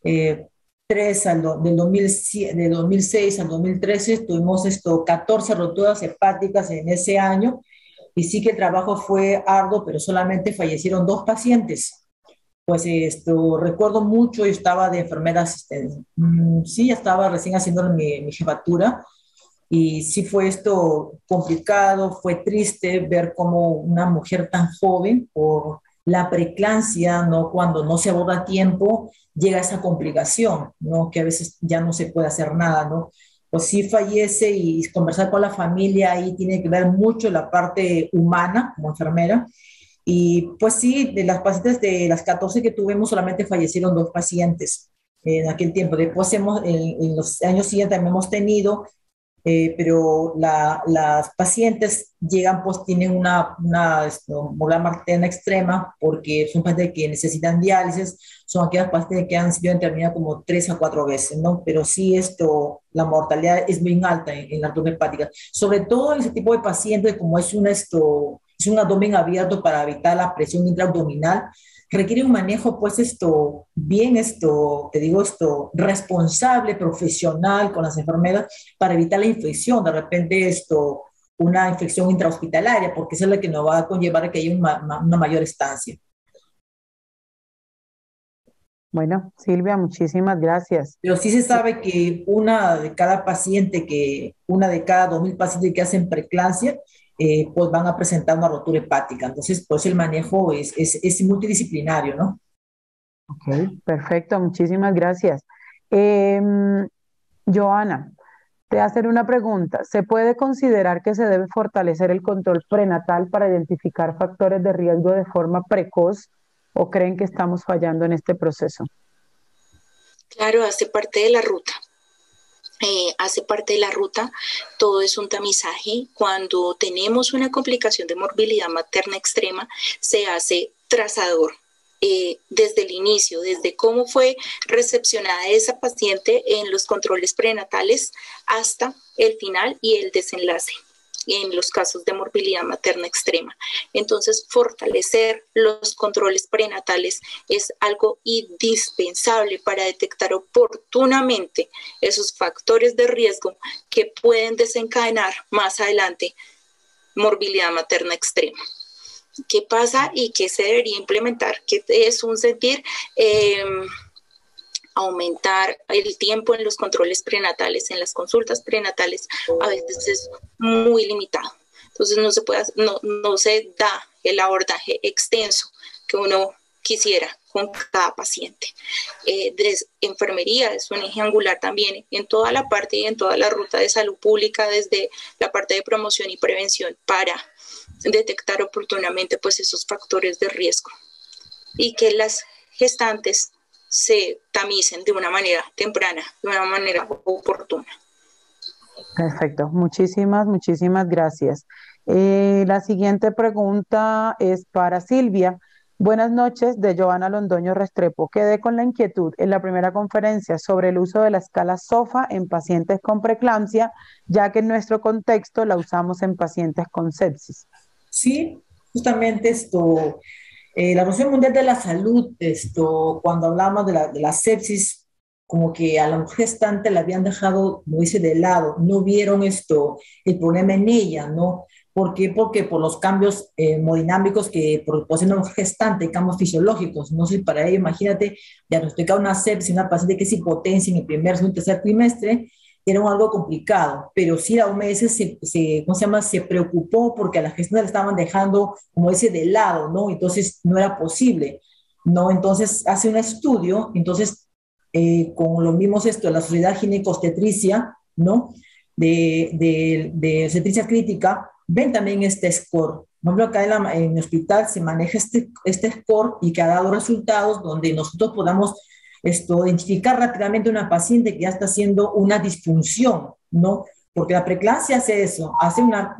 tres, al do, del, dos mil, del dos mil seis al dos mil trece tuvimos esto, catorce roturas hepáticas en ese año, y sí que el trabajo fue arduo, pero solamente fallecieron dos pacientes. Pues esto, recuerdo mucho, yo estaba de enfermera asistente, mm, sí, estaba recién haciendo mi, mi jefatura, y sí fue esto complicado, fue triste ver cómo una mujer tan joven, por la preeclampsia, ¿no? Cuando no se aborda a tiempo, llega a esa complicación, ¿no? Que a veces ya no se puede hacer nada, ¿no? Pues sí fallece, y conversar con la familia ahí tiene que ver mucho la parte humana como enfermera. Y pues sí, de las pacientes, de las catorce que tuvimos, solamente fallecieron dos pacientes en aquel tiempo. Después hemos, en, en los años siguientes también hemos tenido, eh, pero la, las pacientes llegan, pues tienen una, una mortalidad materna extrema, porque son pacientes que necesitan diálisis, son aquellas pacientes que han sido intervenidas como tres a cuatro veces, ¿no? Pero sí, esto, la mortalidad es muy alta en, en la rotura hepática, sobre todo en ese tipo de pacientes, como es un, esto, es un abdomen abierto para evitar la presión intraabdominal, requiere un manejo, pues esto, bien esto, te digo esto, responsable, profesional con las enfermeras para evitar la infección, de repente esto, una infección intrahospitalaria, porque esa es la que nos va a conllevar a que haya una, una mayor estancia. Bueno, Silvia, muchísimas gracias. Pero sí se sabe que una de cada paciente, que una de cada dos mil pacientes que hacen preeclampsia, eh, pues van a presentar una rotura hepática. Entonces, pues el manejo es, es, es multidisciplinario, ¿no? Ok, perfecto, muchísimas gracias. Eh, Joana, te voy a hacer una pregunta. ¿Se puede considerar que se debe fortalecer el control prenatal para identificar factores de riesgo de forma precoz o creen que estamos fallando en este proceso? Claro, hace parte de la ruta. Eh, hace parte de la ruta, todo es un tamizaje. Cuando tenemos una complicación de morbilidad materna extrema, se hace trazador. Eh, desde el inicio, desde cómo fue recepcionada esa paciente en los controles prenatales hasta el final y el desenlace en los casos de morbilidad materna extrema. Entonces, fortalecer los controles prenatales es algo indispensable para detectar oportunamente esos factores de riesgo que pueden desencadenar más adelante morbilidad materna extrema. ¿Qué pasa y qué se debería implementar? Que es un sentir, eh, aumentar el tiempo en los controles prenatales, en las consultas prenatales, a veces es muy limitado. Entonces no se puede, no, no se da el abordaje extenso que uno quisiera con cada paciente. Eh, de enfermería es un eje angular también en toda la parte y en toda la ruta de salud pública, desde la parte de promoción y prevención, para detectar oportunamente pues esos factores de riesgo y que las gestantes se tamicen de una manera temprana, de una manera oportuna. Perfecto, muchísimas, muchísimas gracias. Eh, la siguiente pregunta es para Silvia. Buenas noches, de Joana Londoño Restrepo. Quedé con la inquietud en la primera conferencia sobre el uso de la escala SOFA en pacientes con preeclampsia, ya que en nuestro contexto la usamos en pacientes con sepsis. Sí, justamente esto, eh, la Organización Mundial de la Salud, esto, cuando hablamos de la, de la sepsis, como que a la gestante la habían dejado, como dice, de lado, no vieron esto, el problema en ella, ¿no? ¿Por qué? Porque por los cambios eh, hemodinámicos que posee una gestante, cambios fisiológicos, no sé, para ello, imagínate, diagnosticar una sepsis, una paciente que es hipotensa en el primer, segundo, tercer trimestre, era algo complicado, pero sí la O M S se, se, ¿cómo se llama? Se preocupó porque a la gestante la estaban dejando, como ese de lado, ¿no? Entonces no era posible, ¿no? Entonces hace un estudio, entonces eh, con los mismos esto, la Sociedad Gineco-Obstetricia, ¿no? De, de, de obstetricia crítica, ven también este score. Por ejemplo, acá en, la, en el hospital se maneja este, este score y que ha dado resultados donde nosotros podamos esto, identificar rápidamente una paciente que ya está haciendo una disfunción, ¿no? Porque la preeclampsia hace eso, hace una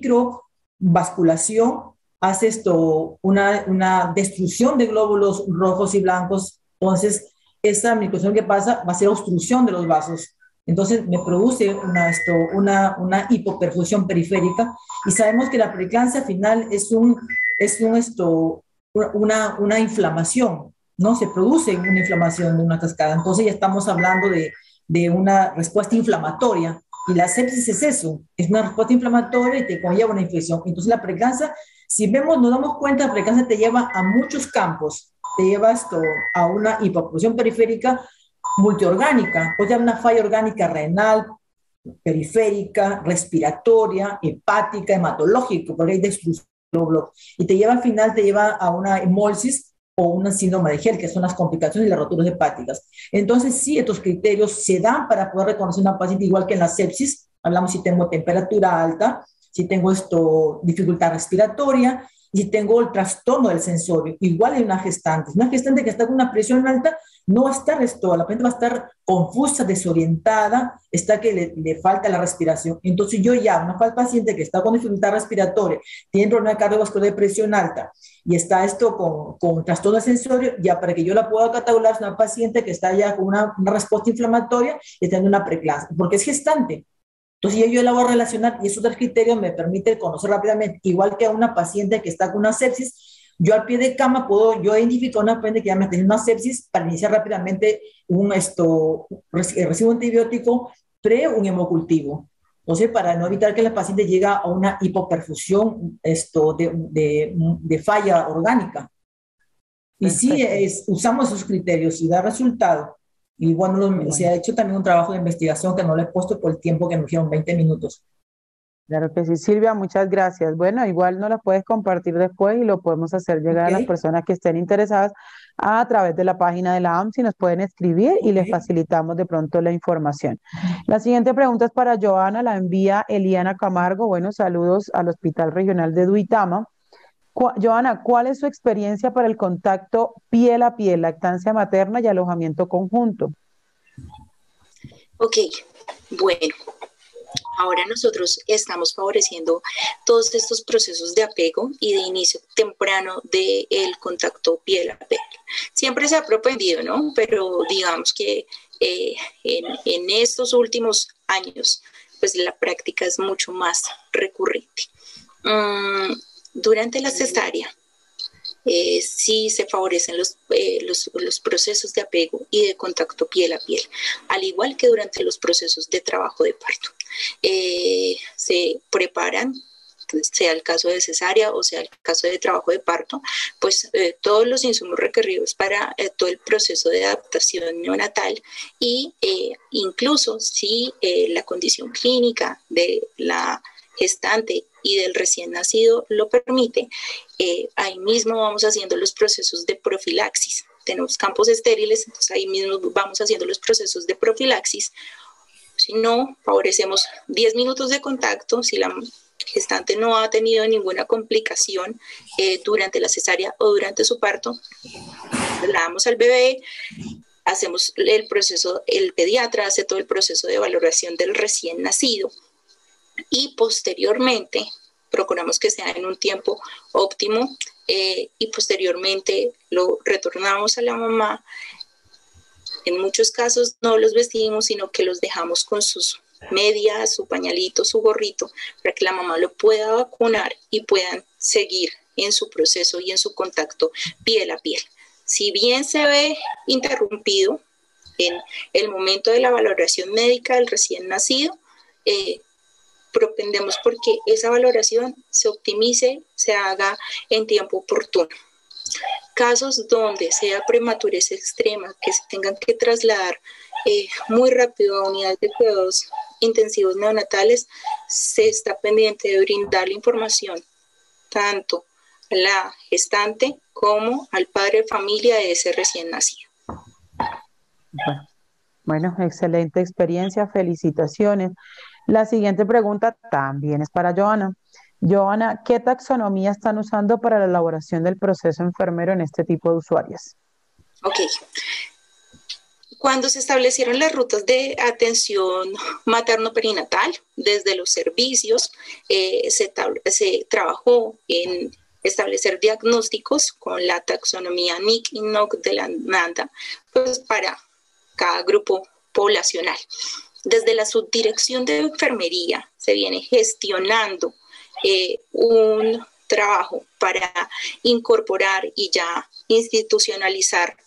microvasculación, hace esto, una, una destrucción de glóbulos rojos y blancos, entonces esa microstrucción que pasa va a ser obstrucción de los vasos, entonces me produce una, esto, una, una hipoperfusión periférica, y sabemos que la preeclampsia al final es, un, es un esto, una, una inflamación, ¿no? Se produce una inflamación de una cascada. Entonces ya estamos hablando de, de una respuesta inflamatoria. Y la sepsis es eso, es una respuesta inflamatoria y te conlleva una infección. Entonces la preeclampsia, si vemos, nos damos cuenta, la preeclampsia te lleva a muchos campos. Te lleva esto a una hipoperfusión periférica multiorgánica, o sea, una falla orgánica renal, periférica, respiratoria, hepática, hematológica, porque hay destrucción. Y te lleva al final, te lleva a una hemólise o una síndrome de Gel, que son las complicaciones y las roturas hepáticas. Entonces, sí, estos criterios se dan para poder reconocer una paciente, igual que en la sepsis. Hablamos si tengo temperatura alta, si tengo esto, dificultad respiratoria, y si tengo el trastorno del sensorio. Igual en una gestante. Una gestante que está con una presión alta no va a estar esto, la paciente va a estar confusa, desorientada, está que le, le falta la respiración. Entonces yo ya, una paciente que está con dificultad respiratoria, tiene problema cardiovascular de presión alta, y está esto con, con trastorno del sensorio, ya para que yo la pueda catalogar, es una paciente que está ya con una, una respuesta inflamatoria y tiene una preeclampsia, porque es gestante. Entonces yo, yo la voy a relacionar, y esos tres criterios me permiten conocer rápidamente, igual que a una paciente que está con una sepsis. Yo al pie de cama puedo, yo identifico a una paciente que ya me tiene una sepsis para iniciar rápidamente un esto, recibo antibiótico pre un hemocultivo. Entonces, para no evitar que la paciente llegue a una hipoperfusión esto, de, de, de falla orgánica. Y Perfecto. Sí, es, usamos esos criterios y da resultado. Y bueno, lo, bueno, se ha hecho también un trabajo de investigación que no le he puesto por el tiempo que me dijeron, veinte minutos. Claro que sí, Silvia, muchas gracias. Bueno, igual nos lo puedes compartir después y lo podemos hacer llegar okay. a las personas que estén interesadas a través de la página de la A M S I, nos pueden escribir okay. y les facilitamos de pronto la información. La siguiente pregunta es para Joana, la envía Eliana Camargo. Bueno, saludos al Hospital Regional de Duitama. Cu Joana, ¿cuál es su experiencia para el contacto piel a piel, lactancia materna y alojamiento conjunto? Ok, bueno. Ahora nosotros estamos favoreciendo todos estos procesos de apego y de inicio temprano del contacto piel a piel. Siempre se ha propendido, ¿no? Pero digamos que eh, en, en estos últimos años, pues la práctica es mucho más recurrente. Um, durante la cesárea, Eh, sí se favorecen los, eh, los, los procesos de apego y de contacto piel a piel, al igual que durante los procesos de trabajo de parto. Eh, se preparan sea el caso de cesárea o sea el caso de trabajo de parto, pues eh, todos los insumos requeridos para eh, todo el proceso de adaptación neonatal y eh, incluso si eh, la condición clínica de la gestante y del recién nacido lo permite, eh, ahí mismo vamos haciendo los procesos de profilaxis. Tenemos campos estériles, entonces ahí mismo vamos haciendo los procesos de profilaxis. Si no, favorecemos diez minutos de contacto. Si la gestante no ha tenido ninguna complicación eh, durante la cesárea o durante su parto, la damos al bebé, hacemos el proceso, el pediatra hace todo el proceso de valoración del recién nacido y posteriormente procuramos que sea en un tiempo óptimo eh, y posteriormente lo retornamos a la mamá. En muchos casos no los vestimos, sino que los dejamos con sus medias, su pañalito, su gorrito, para que la mamá lo pueda vacunar y puedan seguir en su proceso y en su contacto piel a piel. Si bien se ve interrumpido en el momento de la valoración médica del recién nacido, eh, propendemos porque esa valoración se optimice, se haga en tiempo oportuno. Casos donde sea prematurez extrema, que se tengan que trasladar eh, muy rápido a unidades de cuidados intensivos neonatales, se está pendiente de brindar la información tanto a la gestante como al padre de familia de ese recién nacido. Bueno, bueno, excelente experiencia, felicitaciones. La siguiente pregunta también es para Joana. Joana, ¿qué taxonomía están usando para la elaboración del proceso enfermero en este tipo de usuarias? Ok. Cuando se establecieron las rutas de atención materno-perinatal, desde los servicios, eh, se, se trabajó en establecer diagnósticos con la taxonomía N I C y N O C de la NANDA, pues para cada grupo poblacional. Desde la subdirección de enfermería se viene gestionando eh, un trabajo para incorporar y ya institucionalizar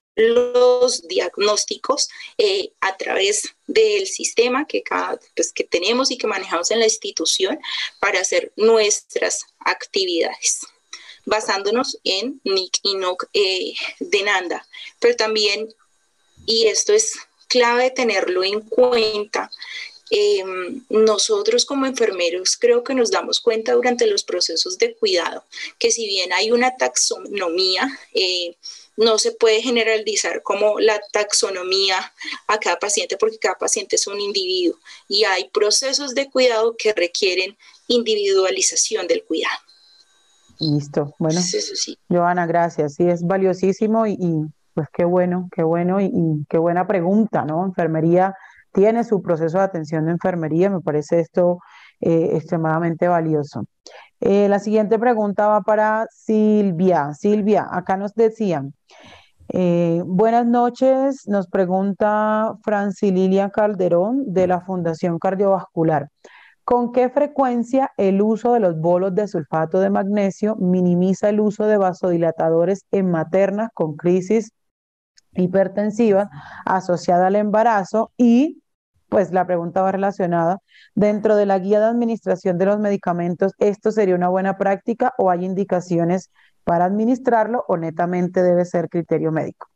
los diagnósticos eh, a través del sistema que, cada, pues, que tenemos y que manejamos en la institución para hacer nuestras actividades, basándonos en N I C y N O C eh, de NANDA. Pero también, y esto es clave tenerlo en cuenta, eh, nosotros como enfermeros creo que nos damos cuenta durante los procesos de cuidado que si bien hay una taxonomía, eh, no se puede generalizar como la taxonomía a cada paciente porque cada paciente es un individuo y hay procesos de cuidado que requieren individualización del cuidado. Listo, bueno, Sí, sí, sí. Joana, gracias, sí, es valiosísimo y, y pues qué bueno, qué bueno y, y qué buena pregunta, ¿no? Enfermería tiene su proceso de atención de enfermería, me parece esto eh, extremadamente valioso. Eh, la siguiente pregunta va para Silvia. Silvia, acá nos decían, eh, buenas noches, nos pregunta Francililia Calderón de la Fundación Cardiovascular. ¿Con qué frecuencia el uso de los bolos de sulfato de magnesio minimiza el uso de vasodilatadores en maternas con crisis hipertensiva asociada al embarazo? Y pues la pregunta va relacionada, dentro de la guía de administración de los medicamentos, ¿esto sería una buena práctica o hay indicaciones para administrarlo o netamente debe ser criterio médico?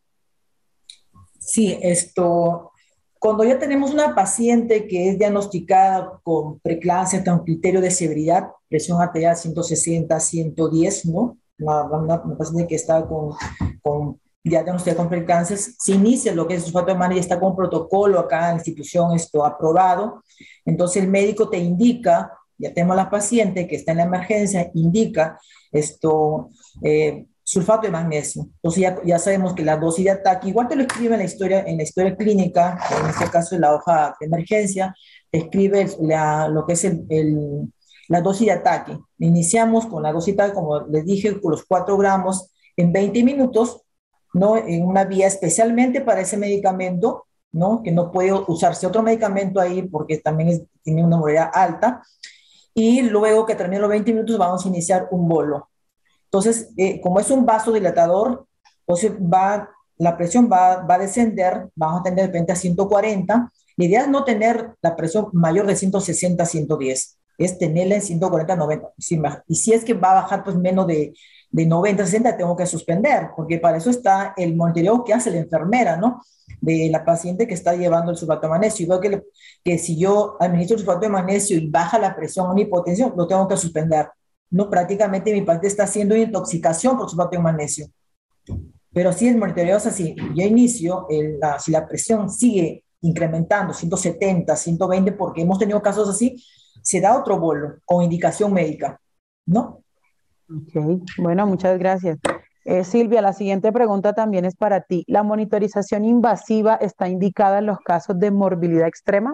Sí, esto, cuando ya tenemos una paciente que es diagnosticada con preeclampsia, con criterio de severidad, presión arterial ciento sesenta, ciento diez, ¿no? Una, una, una paciente que está con, con ya diagnosticada con preeclampsia, se inicia lo que es el sulfato de magnesio, está con protocolo acá en la institución esto aprobado, entonces el médico te indica, ya tenemos a la paciente que está en la emergencia, indica esto, eh, sulfato de magnesio. Entonces ya, ya sabemos que la dosis de ataque, igual te lo escribe en la historia, en la historia clínica, en este caso en la hoja de emergencia, te escribe la, lo que es el, el, la dosis de ataque. Iniciamos con la dosis de ataque, como les dije, con los cuatro gramos en veinte minutos, ¿no? En una vía especialmente para ese medicamento, ¿no? Que no puede usarse otro medicamento ahí porque también es, tiene una mortalidad alta. Y luego que termine los veinte minutos vamos a iniciar un bolo. Entonces, eh, como es un vasodilatador, entonces va, la presión va, va a descender, vamos a tener de repente a ciento cuarenta. La idea es no tener la presión mayor de ciento sesenta a ciento diez. es tenerla en ciento cuarenta noventa. Y si es que va a bajar pues menos de, de noventa sesenta, tengo que suspender, porque para eso está el monitoreo que hace la enfermera, ¿no? De la paciente que está llevando el sulfato de magnesio. Igual que, que si yo administro el sulfato de magnesio y baja la presión o una hipotensión, lo tengo que suspender. No, prácticamente mi paciente está haciendo intoxicación por sulfato de magnesio. Pero si el monitoreo es así, yo inicio, el, la, si la presión sigue incrementando, ciento setenta, ciento veinte, porque hemos tenido casos así, se da otro bolo con indicación médica, ¿no? Ok, bueno, muchas gracias. Eh, Silvia, la siguiente pregunta también es para ti. ¿La monitorización invasiva está indicada en los casos de morbilidad extrema?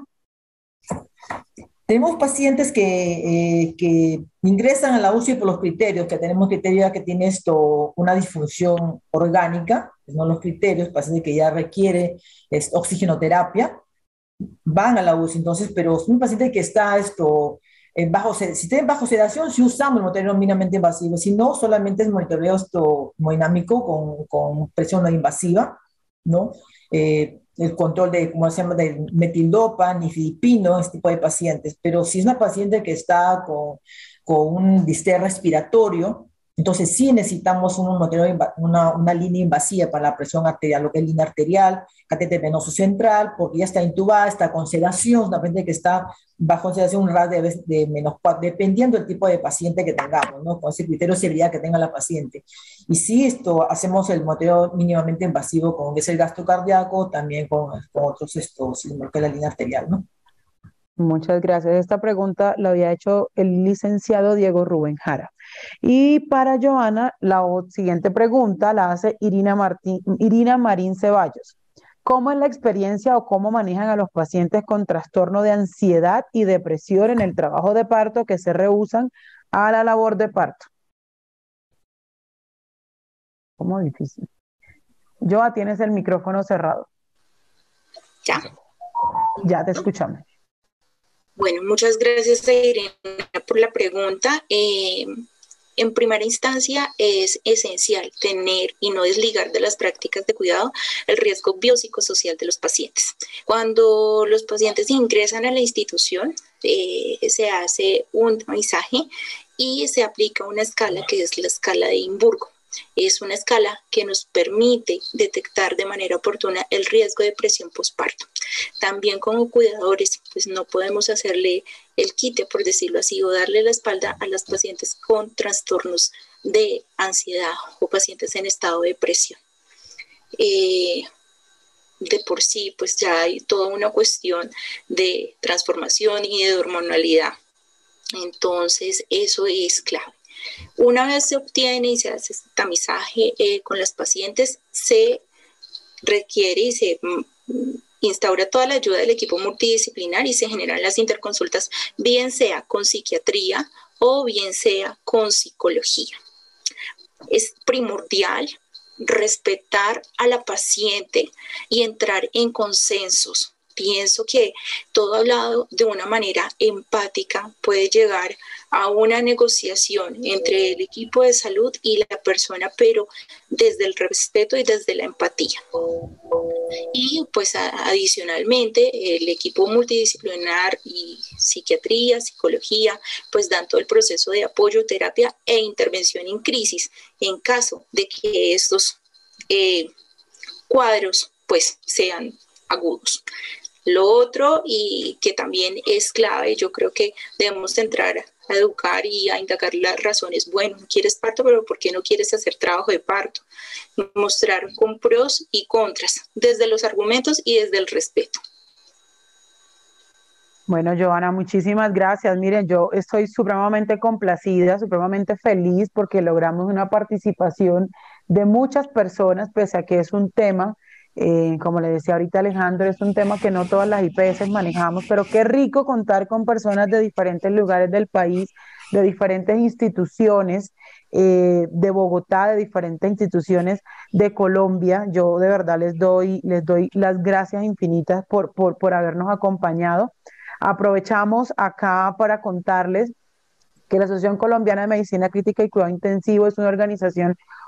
Tenemos pacientes que, eh, que ingresan a la U C I por los criterios, que tenemos criterios que tiene esto, una disfunción orgánica, no los criterios, pacientes que ya requiere es, oxigenoterapia, van a la U C I, entonces, pero es un paciente que está esto, en bajo, si está en bajo sedación, si usamos el monitoreo mínimamente invasivo, si no, solamente es monitoreo esto hemodinámico con, con presión no invasiva, ¿no? Eh, el control de, como se llama, de metildopa, nifedipino, este tipo de pacientes. Pero si es una paciente que está con, con un distrés respiratorio, entonces sí necesitamos un monitoreo, una, una línea invasiva para la presión arterial, lo que es línea arterial, catéter venoso central, porque ya está intubada, está con sedación, una paciente que está bajo sedación, un R A S de, de menos cuatro, dependiendo del tipo de paciente que tengamos, ¿no? Con ese criterio de severidad que tenga la paciente. Y si esto, hacemos el monitoreo mínimamente invasivo con es el gasto cardíaco, también con, con otros estos, lo que es la línea arterial, ¿no? Muchas gracias. Esta pregunta la había hecho el licenciado Diego Rubén Jara. Y para Joana, la siguiente pregunta la hace Irina, Martín, Irina Marín Ceballos. ¿Cómo es la experiencia o cómo manejan a los pacientes con trastorno de ansiedad y depresión en el trabajo de parto que se rehúsan a la labor de parto? ¿Cómo difícil? Joa, tienes el micrófono cerrado. Ya. Ya te escuchamos. Bueno, muchas gracias, Irene, por la pregunta. Eh, en primera instancia, es esencial tener y no desligar de las prácticas de cuidado el riesgo biopsicosocial de los pacientes. Cuando los pacientes ingresan a la institución, eh, se hace un tamizaje y se aplica una escala que es la escala de Imburgo. Es una escala que nos permite detectar de manera oportuna el riesgo de depresión postparto. También como cuidadores, pues no podemos hacerle el quite, por decirlo así, o darle la espalda a las pacientes con trastornos de ansiedad o pacientes en estado de depresión. Eh, de por sí, pues ya hay toda una cuestión de transformación y de hormonalidad. Entonces, eso es clave. Una vez se obtiene y se hace este tamizaje eh, con las pacientes, se requiere y se mm, instaura toda la ayuda del equipo multidisciplinar y se generan las interconsultas, bien sea con psiquiatría o bien sea con psicología. Es primordial respetar a la paciente y entrar en consensos. Pienso que todo hablado de una manera empática puede llegar a una negociación entre el equipo de salud y la persona, pero desde el respeto y desde la empatía. Y pues a, adicionalmente el equipo multidisciplinar y psiquiatría, psicología, pues dan todo el proceso de apoyo, terapia e intervención en crisis en caso de que estos eh, cuadros pues sean agudos. Lo otro, y que también es clave, yo creo que debemos entrar a educar y a indagar las razones. Bueno, quieres parto, pero ¿por qué no quieres hacer trabajo de parto? Mostrar con pros y contras, desde los argumentos y desde el respeto. Bueno, Joana, muchísimas gracias. Miren, yo estoy supremamente complacida, supremamente feliz porque logramos una participación de muchas personas, pese a que es un tema, eh, como le decía ahorita Alejandro, es un tema que no todas las I P S manejamos, pero qué rico contar con personas de diferentes lugares del país, de diferentes instituciones, eh, de Bogotá, de diferentes instituciones de Colombia. Yo de verdad les doy, les doy las gracias infinitas por, por, por habernos acompañado. Aprovechamos acá para contarles que la Asociación Colombiana de Medicina Crítica y Cuidado Intensivo es una organización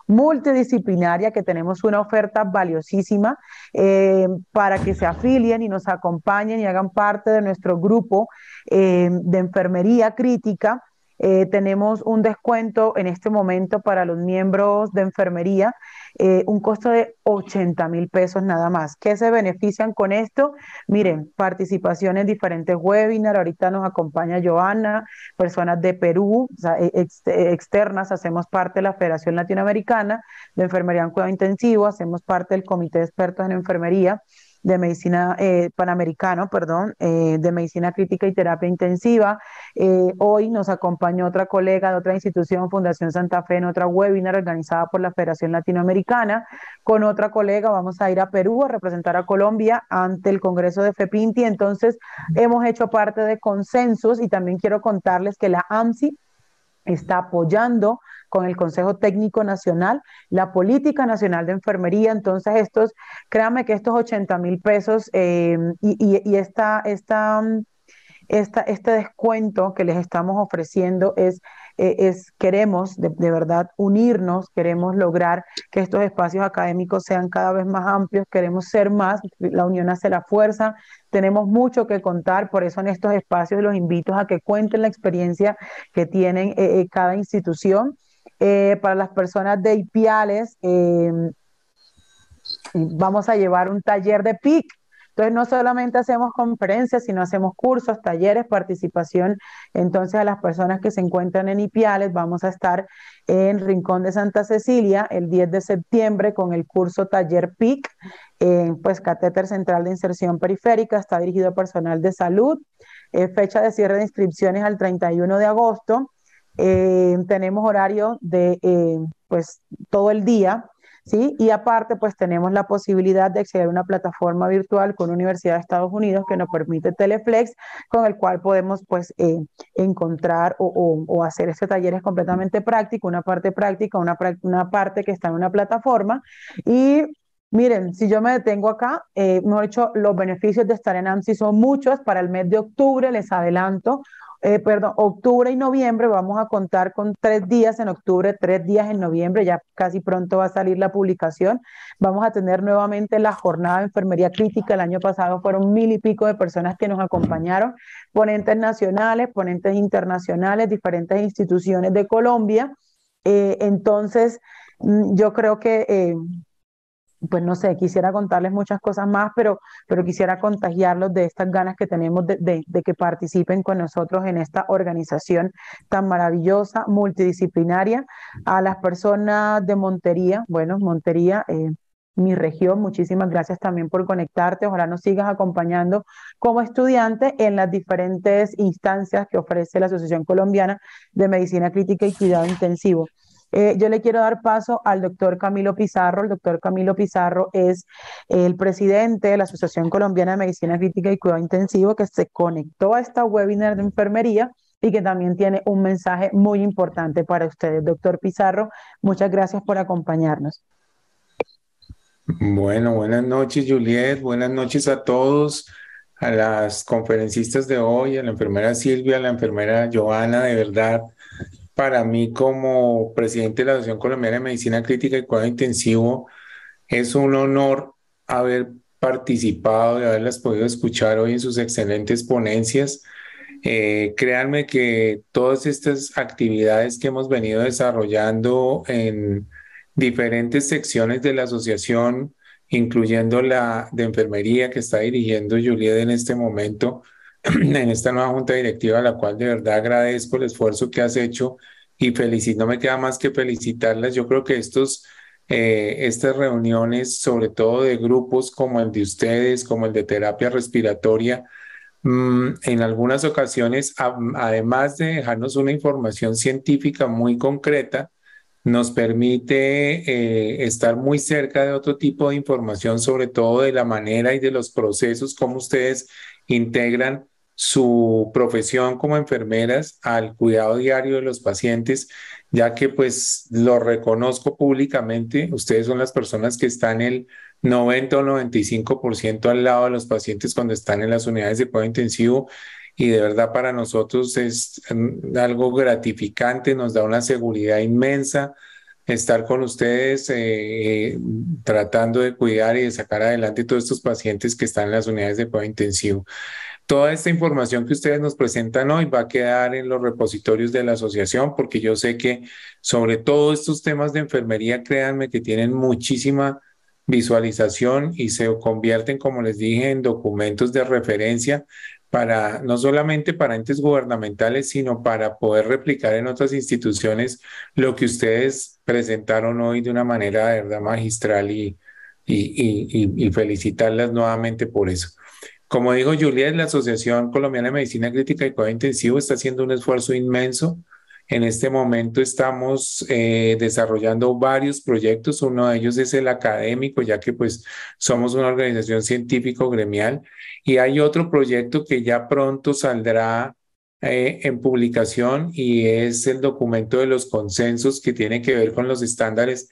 multidisciplinaria, que tenemos una oferta valiosísima eh, para que se afilien y nos acompañen y hagan parte de nuestro grupo eh, de enfermería crítica. Eh, tenemos un descuento en este momento para los miembros de enfermería, eh, un costo de ochenta mil pesos nada más. ¿Qué se benefician con esto? Miren, participación en diferentes webinars. Ahorita nos acompaña Joana, personas de Perú, o sea, ex, externas. Hacemos parte de la Federación Latinoamericana de Enfermería en Cuidado Intensivo, hacemos parte del Comité de Expertos en Enfermería de Medicina eh, Panamericano, perdón, eh, de Medicina Crítica y Terapia Intensiva. Eh, hoy nos acompañó otra colega de otra institución, Fundación Santa Fe, en otra webinar organizada por la Federación Latinoamericana. Con otra colega vamos a ir a Perú a representar a Colombia ante el Congreso de FEPINTI. Entonces, hemos hecho parte de consensos y también quiero contarles que la AMSI está apoyando con el Consejo Técnico Nacional la Política Nacional de Enfermería. Entonces, estos, créanme que estos ochenta mil pesos eh, y, y, y esta, esta, esta, este descuento que les estamos ofreciendo es, eh, es queremos de, de verdad unirnos, queremos lograr que estos espacios académicos sean cada vez más amplios, queremos ser más, la unión hace la fuerza, tenemos mucho que contar, por eso en estos espacios los invito a que cuenten la experiencia que tienen eh, eh, cada institución. Eh, para las personas de IPIALES, eh, vamos a llevar un taller de P I C. Entonces, no solamente hacemos conferencias, sino hacemos cursos, talleres, participación. Entonces, a las personas que se encuentran en IPIALES, vamos a estar en Rincón de Santa Cecilia el diez de septiembre con el curso Taller P I C, eh, pues Catéter Central de Inserción Periférica, está dirigido a personal de salud. Eh, fecha de cierre de inscripciones al treinta y uno de agosto. Eh, tenemos horario de eh, pues todo el día. ¿Sí? Y aparte, pues tenemos la posibilidad de acceder a una plataforma virtual con Universidad de Estados Unidos que nos permite Teleflex, con el cual podemos pues eh, encontrar o, o, o hacer este taller es completamente práctico, una parte práctica, una, una parte que está en una plataforma. Y miren, si yo me detengo acá, eh, mejor dicho, los beneficios de estar en AMSI son muchos. Para el mes de octubre, les adelanto, Eh, perdón, octubre y noviembre vamos a contar con tres días en octubre, tres días en noviembre, ya casi pronto va a salir la publicación. Vamos a tener nuevamente la jornada de enfermería crítica. El año pasado fueron mil y pico de personas que nos acompañaron, ponentes nacionales, ponentes internacionales, diferentes instituciones de Colombia. Eh, entonces, yo creo que... Eh, pues no sé, quisiera contarles muchas cosas más, pero, pero quisiera contagiarlos de estas ganas que tenemos de, de, de que participen con nosotros en esta organización tan maravillosa, multidisciplinaria. A las personas de Montería, bueno, Montería, eh, mi región, muchísimas gracias también por conectarte. Ojalá nos sigas acompañando como estudiante en las diferentes instancias que ofrece la Asociación Colombiana de Medicina Crítica y Cuidado Intensivo. Eh, yo le quiero dar paso al doctor Camilo Pizarro. El doctor Camilo Pizarro es el presidente de la Asociación Colombiana de Medicina Crítica y Cuidado Intensivo, que se conectó a esta webinar de enfermería y que también tiene un mensaje muy importante para ustedes. Doctor Pizarro, muchas gracias por acompañarnos. Bueno, buenas noches, Juliet. Buenas noches a todos, a las conferencistas de hoy, a la enfermera Silvia, a la enfermera Joana. De verdad, para mí como presidente de la Asociación Colombiana de Medicina Crítica y Cuidado Intensivo, es un honor haber participado y haberlas podido escuchar hoy en sus excelentes ponencias. Eh, créanme que todas estas actividades que hemos venido desarrollando en diferentes secciones de la asociación, incluyendo la de enfermería que está dirigiendo Juliet en este momento, en esta nueva junta directiva, a la cual de verdad agradezco el esfuerzo que has hecho y felicito, no me queda más que felicitarlas. Yo creo que estos, eh, estas reuniones, sobre todo de grupos como el de ustedes, como el de terapia respiratoria, mmm, en algunas ocasiones, a, además de dejarnos una información científica muy concreta, nos permite eh, estar muy cerca de otro tipo de información, sobre todo de la manera y de los procesos como ustedes integran su profesión como enfermeras al cuidado diario de los pacientes, ya que pues lo reconozco públicamente, ustedes son las personas que están el noventa o noventa y cinco por ciento al lado de los pacientes cuando están en las unidades de cuidado intensivo, y de verdad para nosotros es um, algo gratificante, nos da una seguridad inmensa estar con ustedes eh, tratando de cuidar y de sacar adelante todos estos pacientes que están en las unidades de cuidado intensivo. Toda esta información que ustedes nos presentan hoy va a quedar en los repositorios de la asociación, porque yo sé que sobre todo estos temas de enfermería, créanme que tienen muchísima visualización y se convierten, como les dije, en documentos de referencia para no solamente para entes gubernamentales, sino para poder replicar en otras instituciones lo que ustedes presentaron hoy de una manera de verdad magistral y, y, y, y y felicitarlas nuevamente por eso. Como dijo Juliet, la Asociación Colombiana de Medicina Crítica y Cuidado Intensivo está haciendo un esfuerzo inmenso. En este momento estamos eh, desarrollando varios proyectos. Uno de ellos es el académico, ya que pues somos una organización científico-gremial. Y hay otro proyecto que ya pronto saldrá eh, en publicación y es el documento de los consensos que tiene que ver con los estándares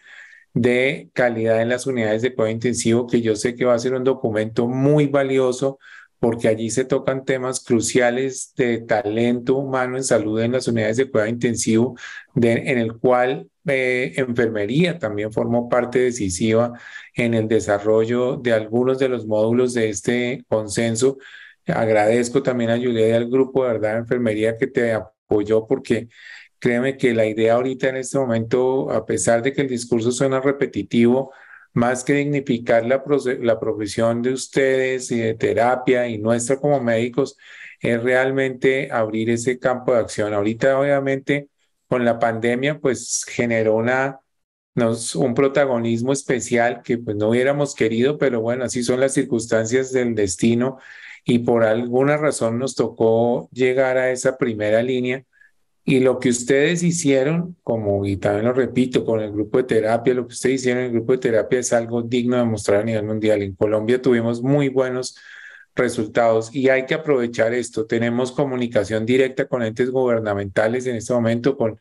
de calidad en las unidades de cuidado intensivo, que yo sé que va a ser un documento muy valioso porque allí se tocan temas cruciales de talento humano en salud en las unidades de cuidado intensivo, de, en el cual eh, enfermería también formó parte decisiva en el desarrollo de algunos de los módulos de este consenso. Agradezco también a Julia y al grupo de verdad de enfermería que te apoyó, porque créeme que la idea ahorita en este momento, a pesar de que el discurso suena repetitivo, más que dignificar la, la profesión de ustedes y de terapia y nuestra como médicos, es realmente abrir ese campo de acción. Ahorita, obviamente, con la pandemia, pues generó una, nos, un protagonismo especial que pues no hubiéramos querido, pero bueno, así son las circunstancias del destino y por alguna razón nos tocó llegar a esa primera línea. Y lo que ustedes hicieron, como y también lo repito, con el grupo de terapia, lo que ustedes hicieron en el grupo de terapia es algo digno de mostrar a nivel mundial. En Colombia tuvimos muy buenos resultados y hay que aprovechar esto. Tenemos comunicación directa con entes gubernamentales en este momento, con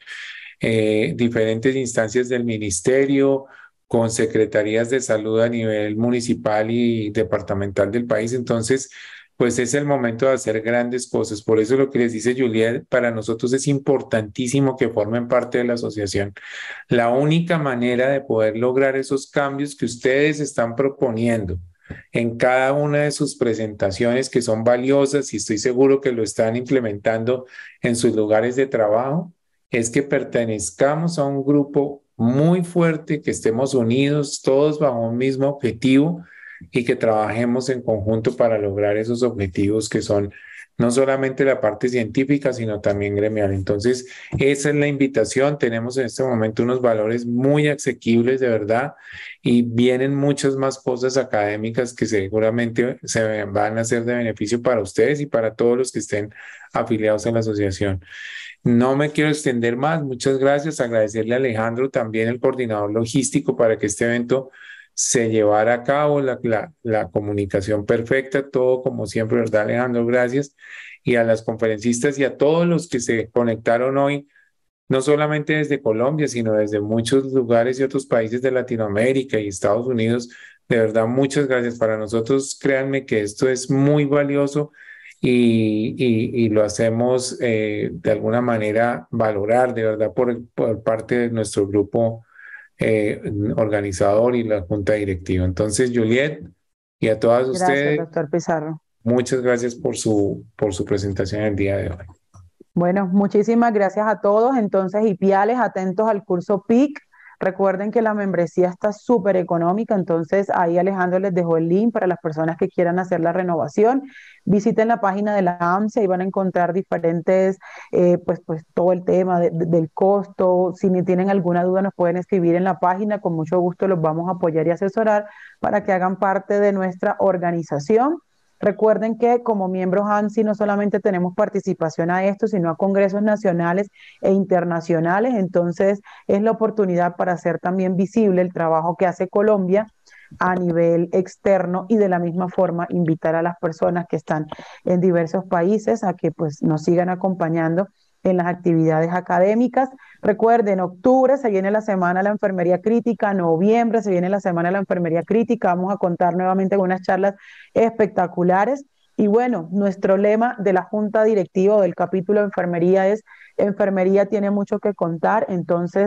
eh, diferentes instancias del ministerio, con secretarías de salud a nivel municipal y departamental del país. Entonces, pues es el momento de hacer grandes cosas. Por eso lo que les dice Juliet, para nosotros es importantísimo que formen parte de la asociación. La única manera de poder lograr esos cambios que ustedes están proponiendo en cada una de sus presentaciones, que son valiosas y estoy seguro que lo están implementando en sus lugares de trabajo, es que pertenezcamos a un grupo muy fuerte, que estemos unidos todos bajo un mismo objetivo y que trabajemos en conjunto para lograr esos objetivos que son no solamente la parte científica, sino también gremial. Entonces, esa es la invitación. Tenemos en este momento unos valores muy asequibles, de verdad, y vienen muchas más cosas académicas que seguramente se van a hacer de beneficio para ustedes y para todos los que estén afiliados a la asociación. No me quiero extender más. Muchas gracias. Agradecerle a Alejandro, también el coordinador logístico, para que este evento se llevara a cabo, la, la, la comunicación perfecta, todo como siempre, ¿verdad, Alejandro? Gracias. Y a las conferencistas y a todos los que se conectaron hoy, no solamente desde Colombia, sino desde muchos lugares y otros países de Latinoamérica y Estados Unidos. De verdad, muchas gracias. Para nosotros, créanme que esto es muy valioso y, y, y lo hacemos eh, de alguna manera valorar, de verdad, por, por parte de nuestro grupo Eh, organizador y la junta directiva. Entonces, Juliet, y a todas Gracias, ustedes, doctor Pizarro. muchas gracias por su, por su presentación el día de hoy. Bueno, muchísimas gracias a todos. Entonces, hipiales, atentos al curso P I C. Recuerden que la membresía está súper económica, entonces ahí Alejandro les dejó el link para las personas que quieran hacer la renovación. Visiten la página de la AMSE y van a encontrar diferentes, eh, pues, pues todo el tema de, de, del costo. Si tienen alguna duda nos pueden escribir en la página, con mucho gusto los vamos a apoyar y asesorar para que hagan parte de nuestra organización. Recuerden que como miembros ANSI no solamente tenemos participación a esto, sino a congresos nacionales e internacionales. Entonces es la oportunidad para hacer también visible el trabajo que hace Colombia a nivel externo y de la misma forma invitar a las personas que están en diversos países a que pues nos sigan acompañando en las actividades académicas. Recuerden, octubre se viene la Semana de la Enfermería Crítica, noviembre se viene la Semana de la Enfermería Crítica, vamos a contar nuevamente con unas charlas espectaculares. Y bueno, nuestro lema de la Junta Directiva o del capítulo de Enfermería es: Enfermería tiene mucho que contar. Entonces,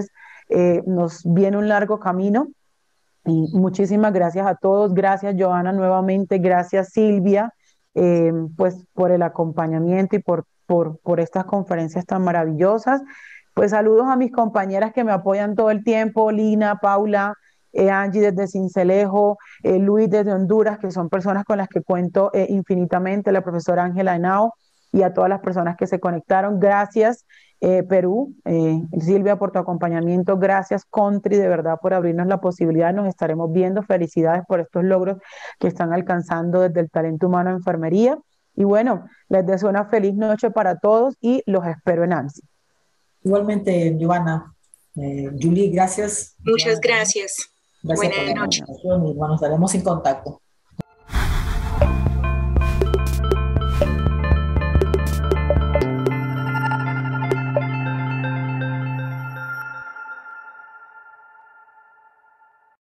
eh, nos viene un largo camino. Y muchísimas gracias a todos, gracias Joana nuevamente, gracias Silvia, eh, pues por el acompañamiento y por, por, por estas conferencias tan maravillosas. Pues saludos a mis compañeras que me apoyan todo el tiempo, Lina, Paula, eh, Angie desde Cincelejo, eh, Luis desde Honduras, que son personas con las que cuento eh, infinitamente, la profesora Ángela Henao y a todas las personas que se conectaron. Gracias eh, Perú, eh, Silvia por tu acompañamiento, gracias Country de verdad por abrirnos la posibilidad, nos estaremos viendo, felicidades por estos logros que están alcanzando desde el talento humano en enfermería y bueno, les deseo una feliz noche para todos y los espero en ANSI. Igualmente, Giovanna, eh, Julie, gracias. Muchas Giovanna, gracias. gracias Buenas por la noches. invitación y bueno, nos estaremos en contacto.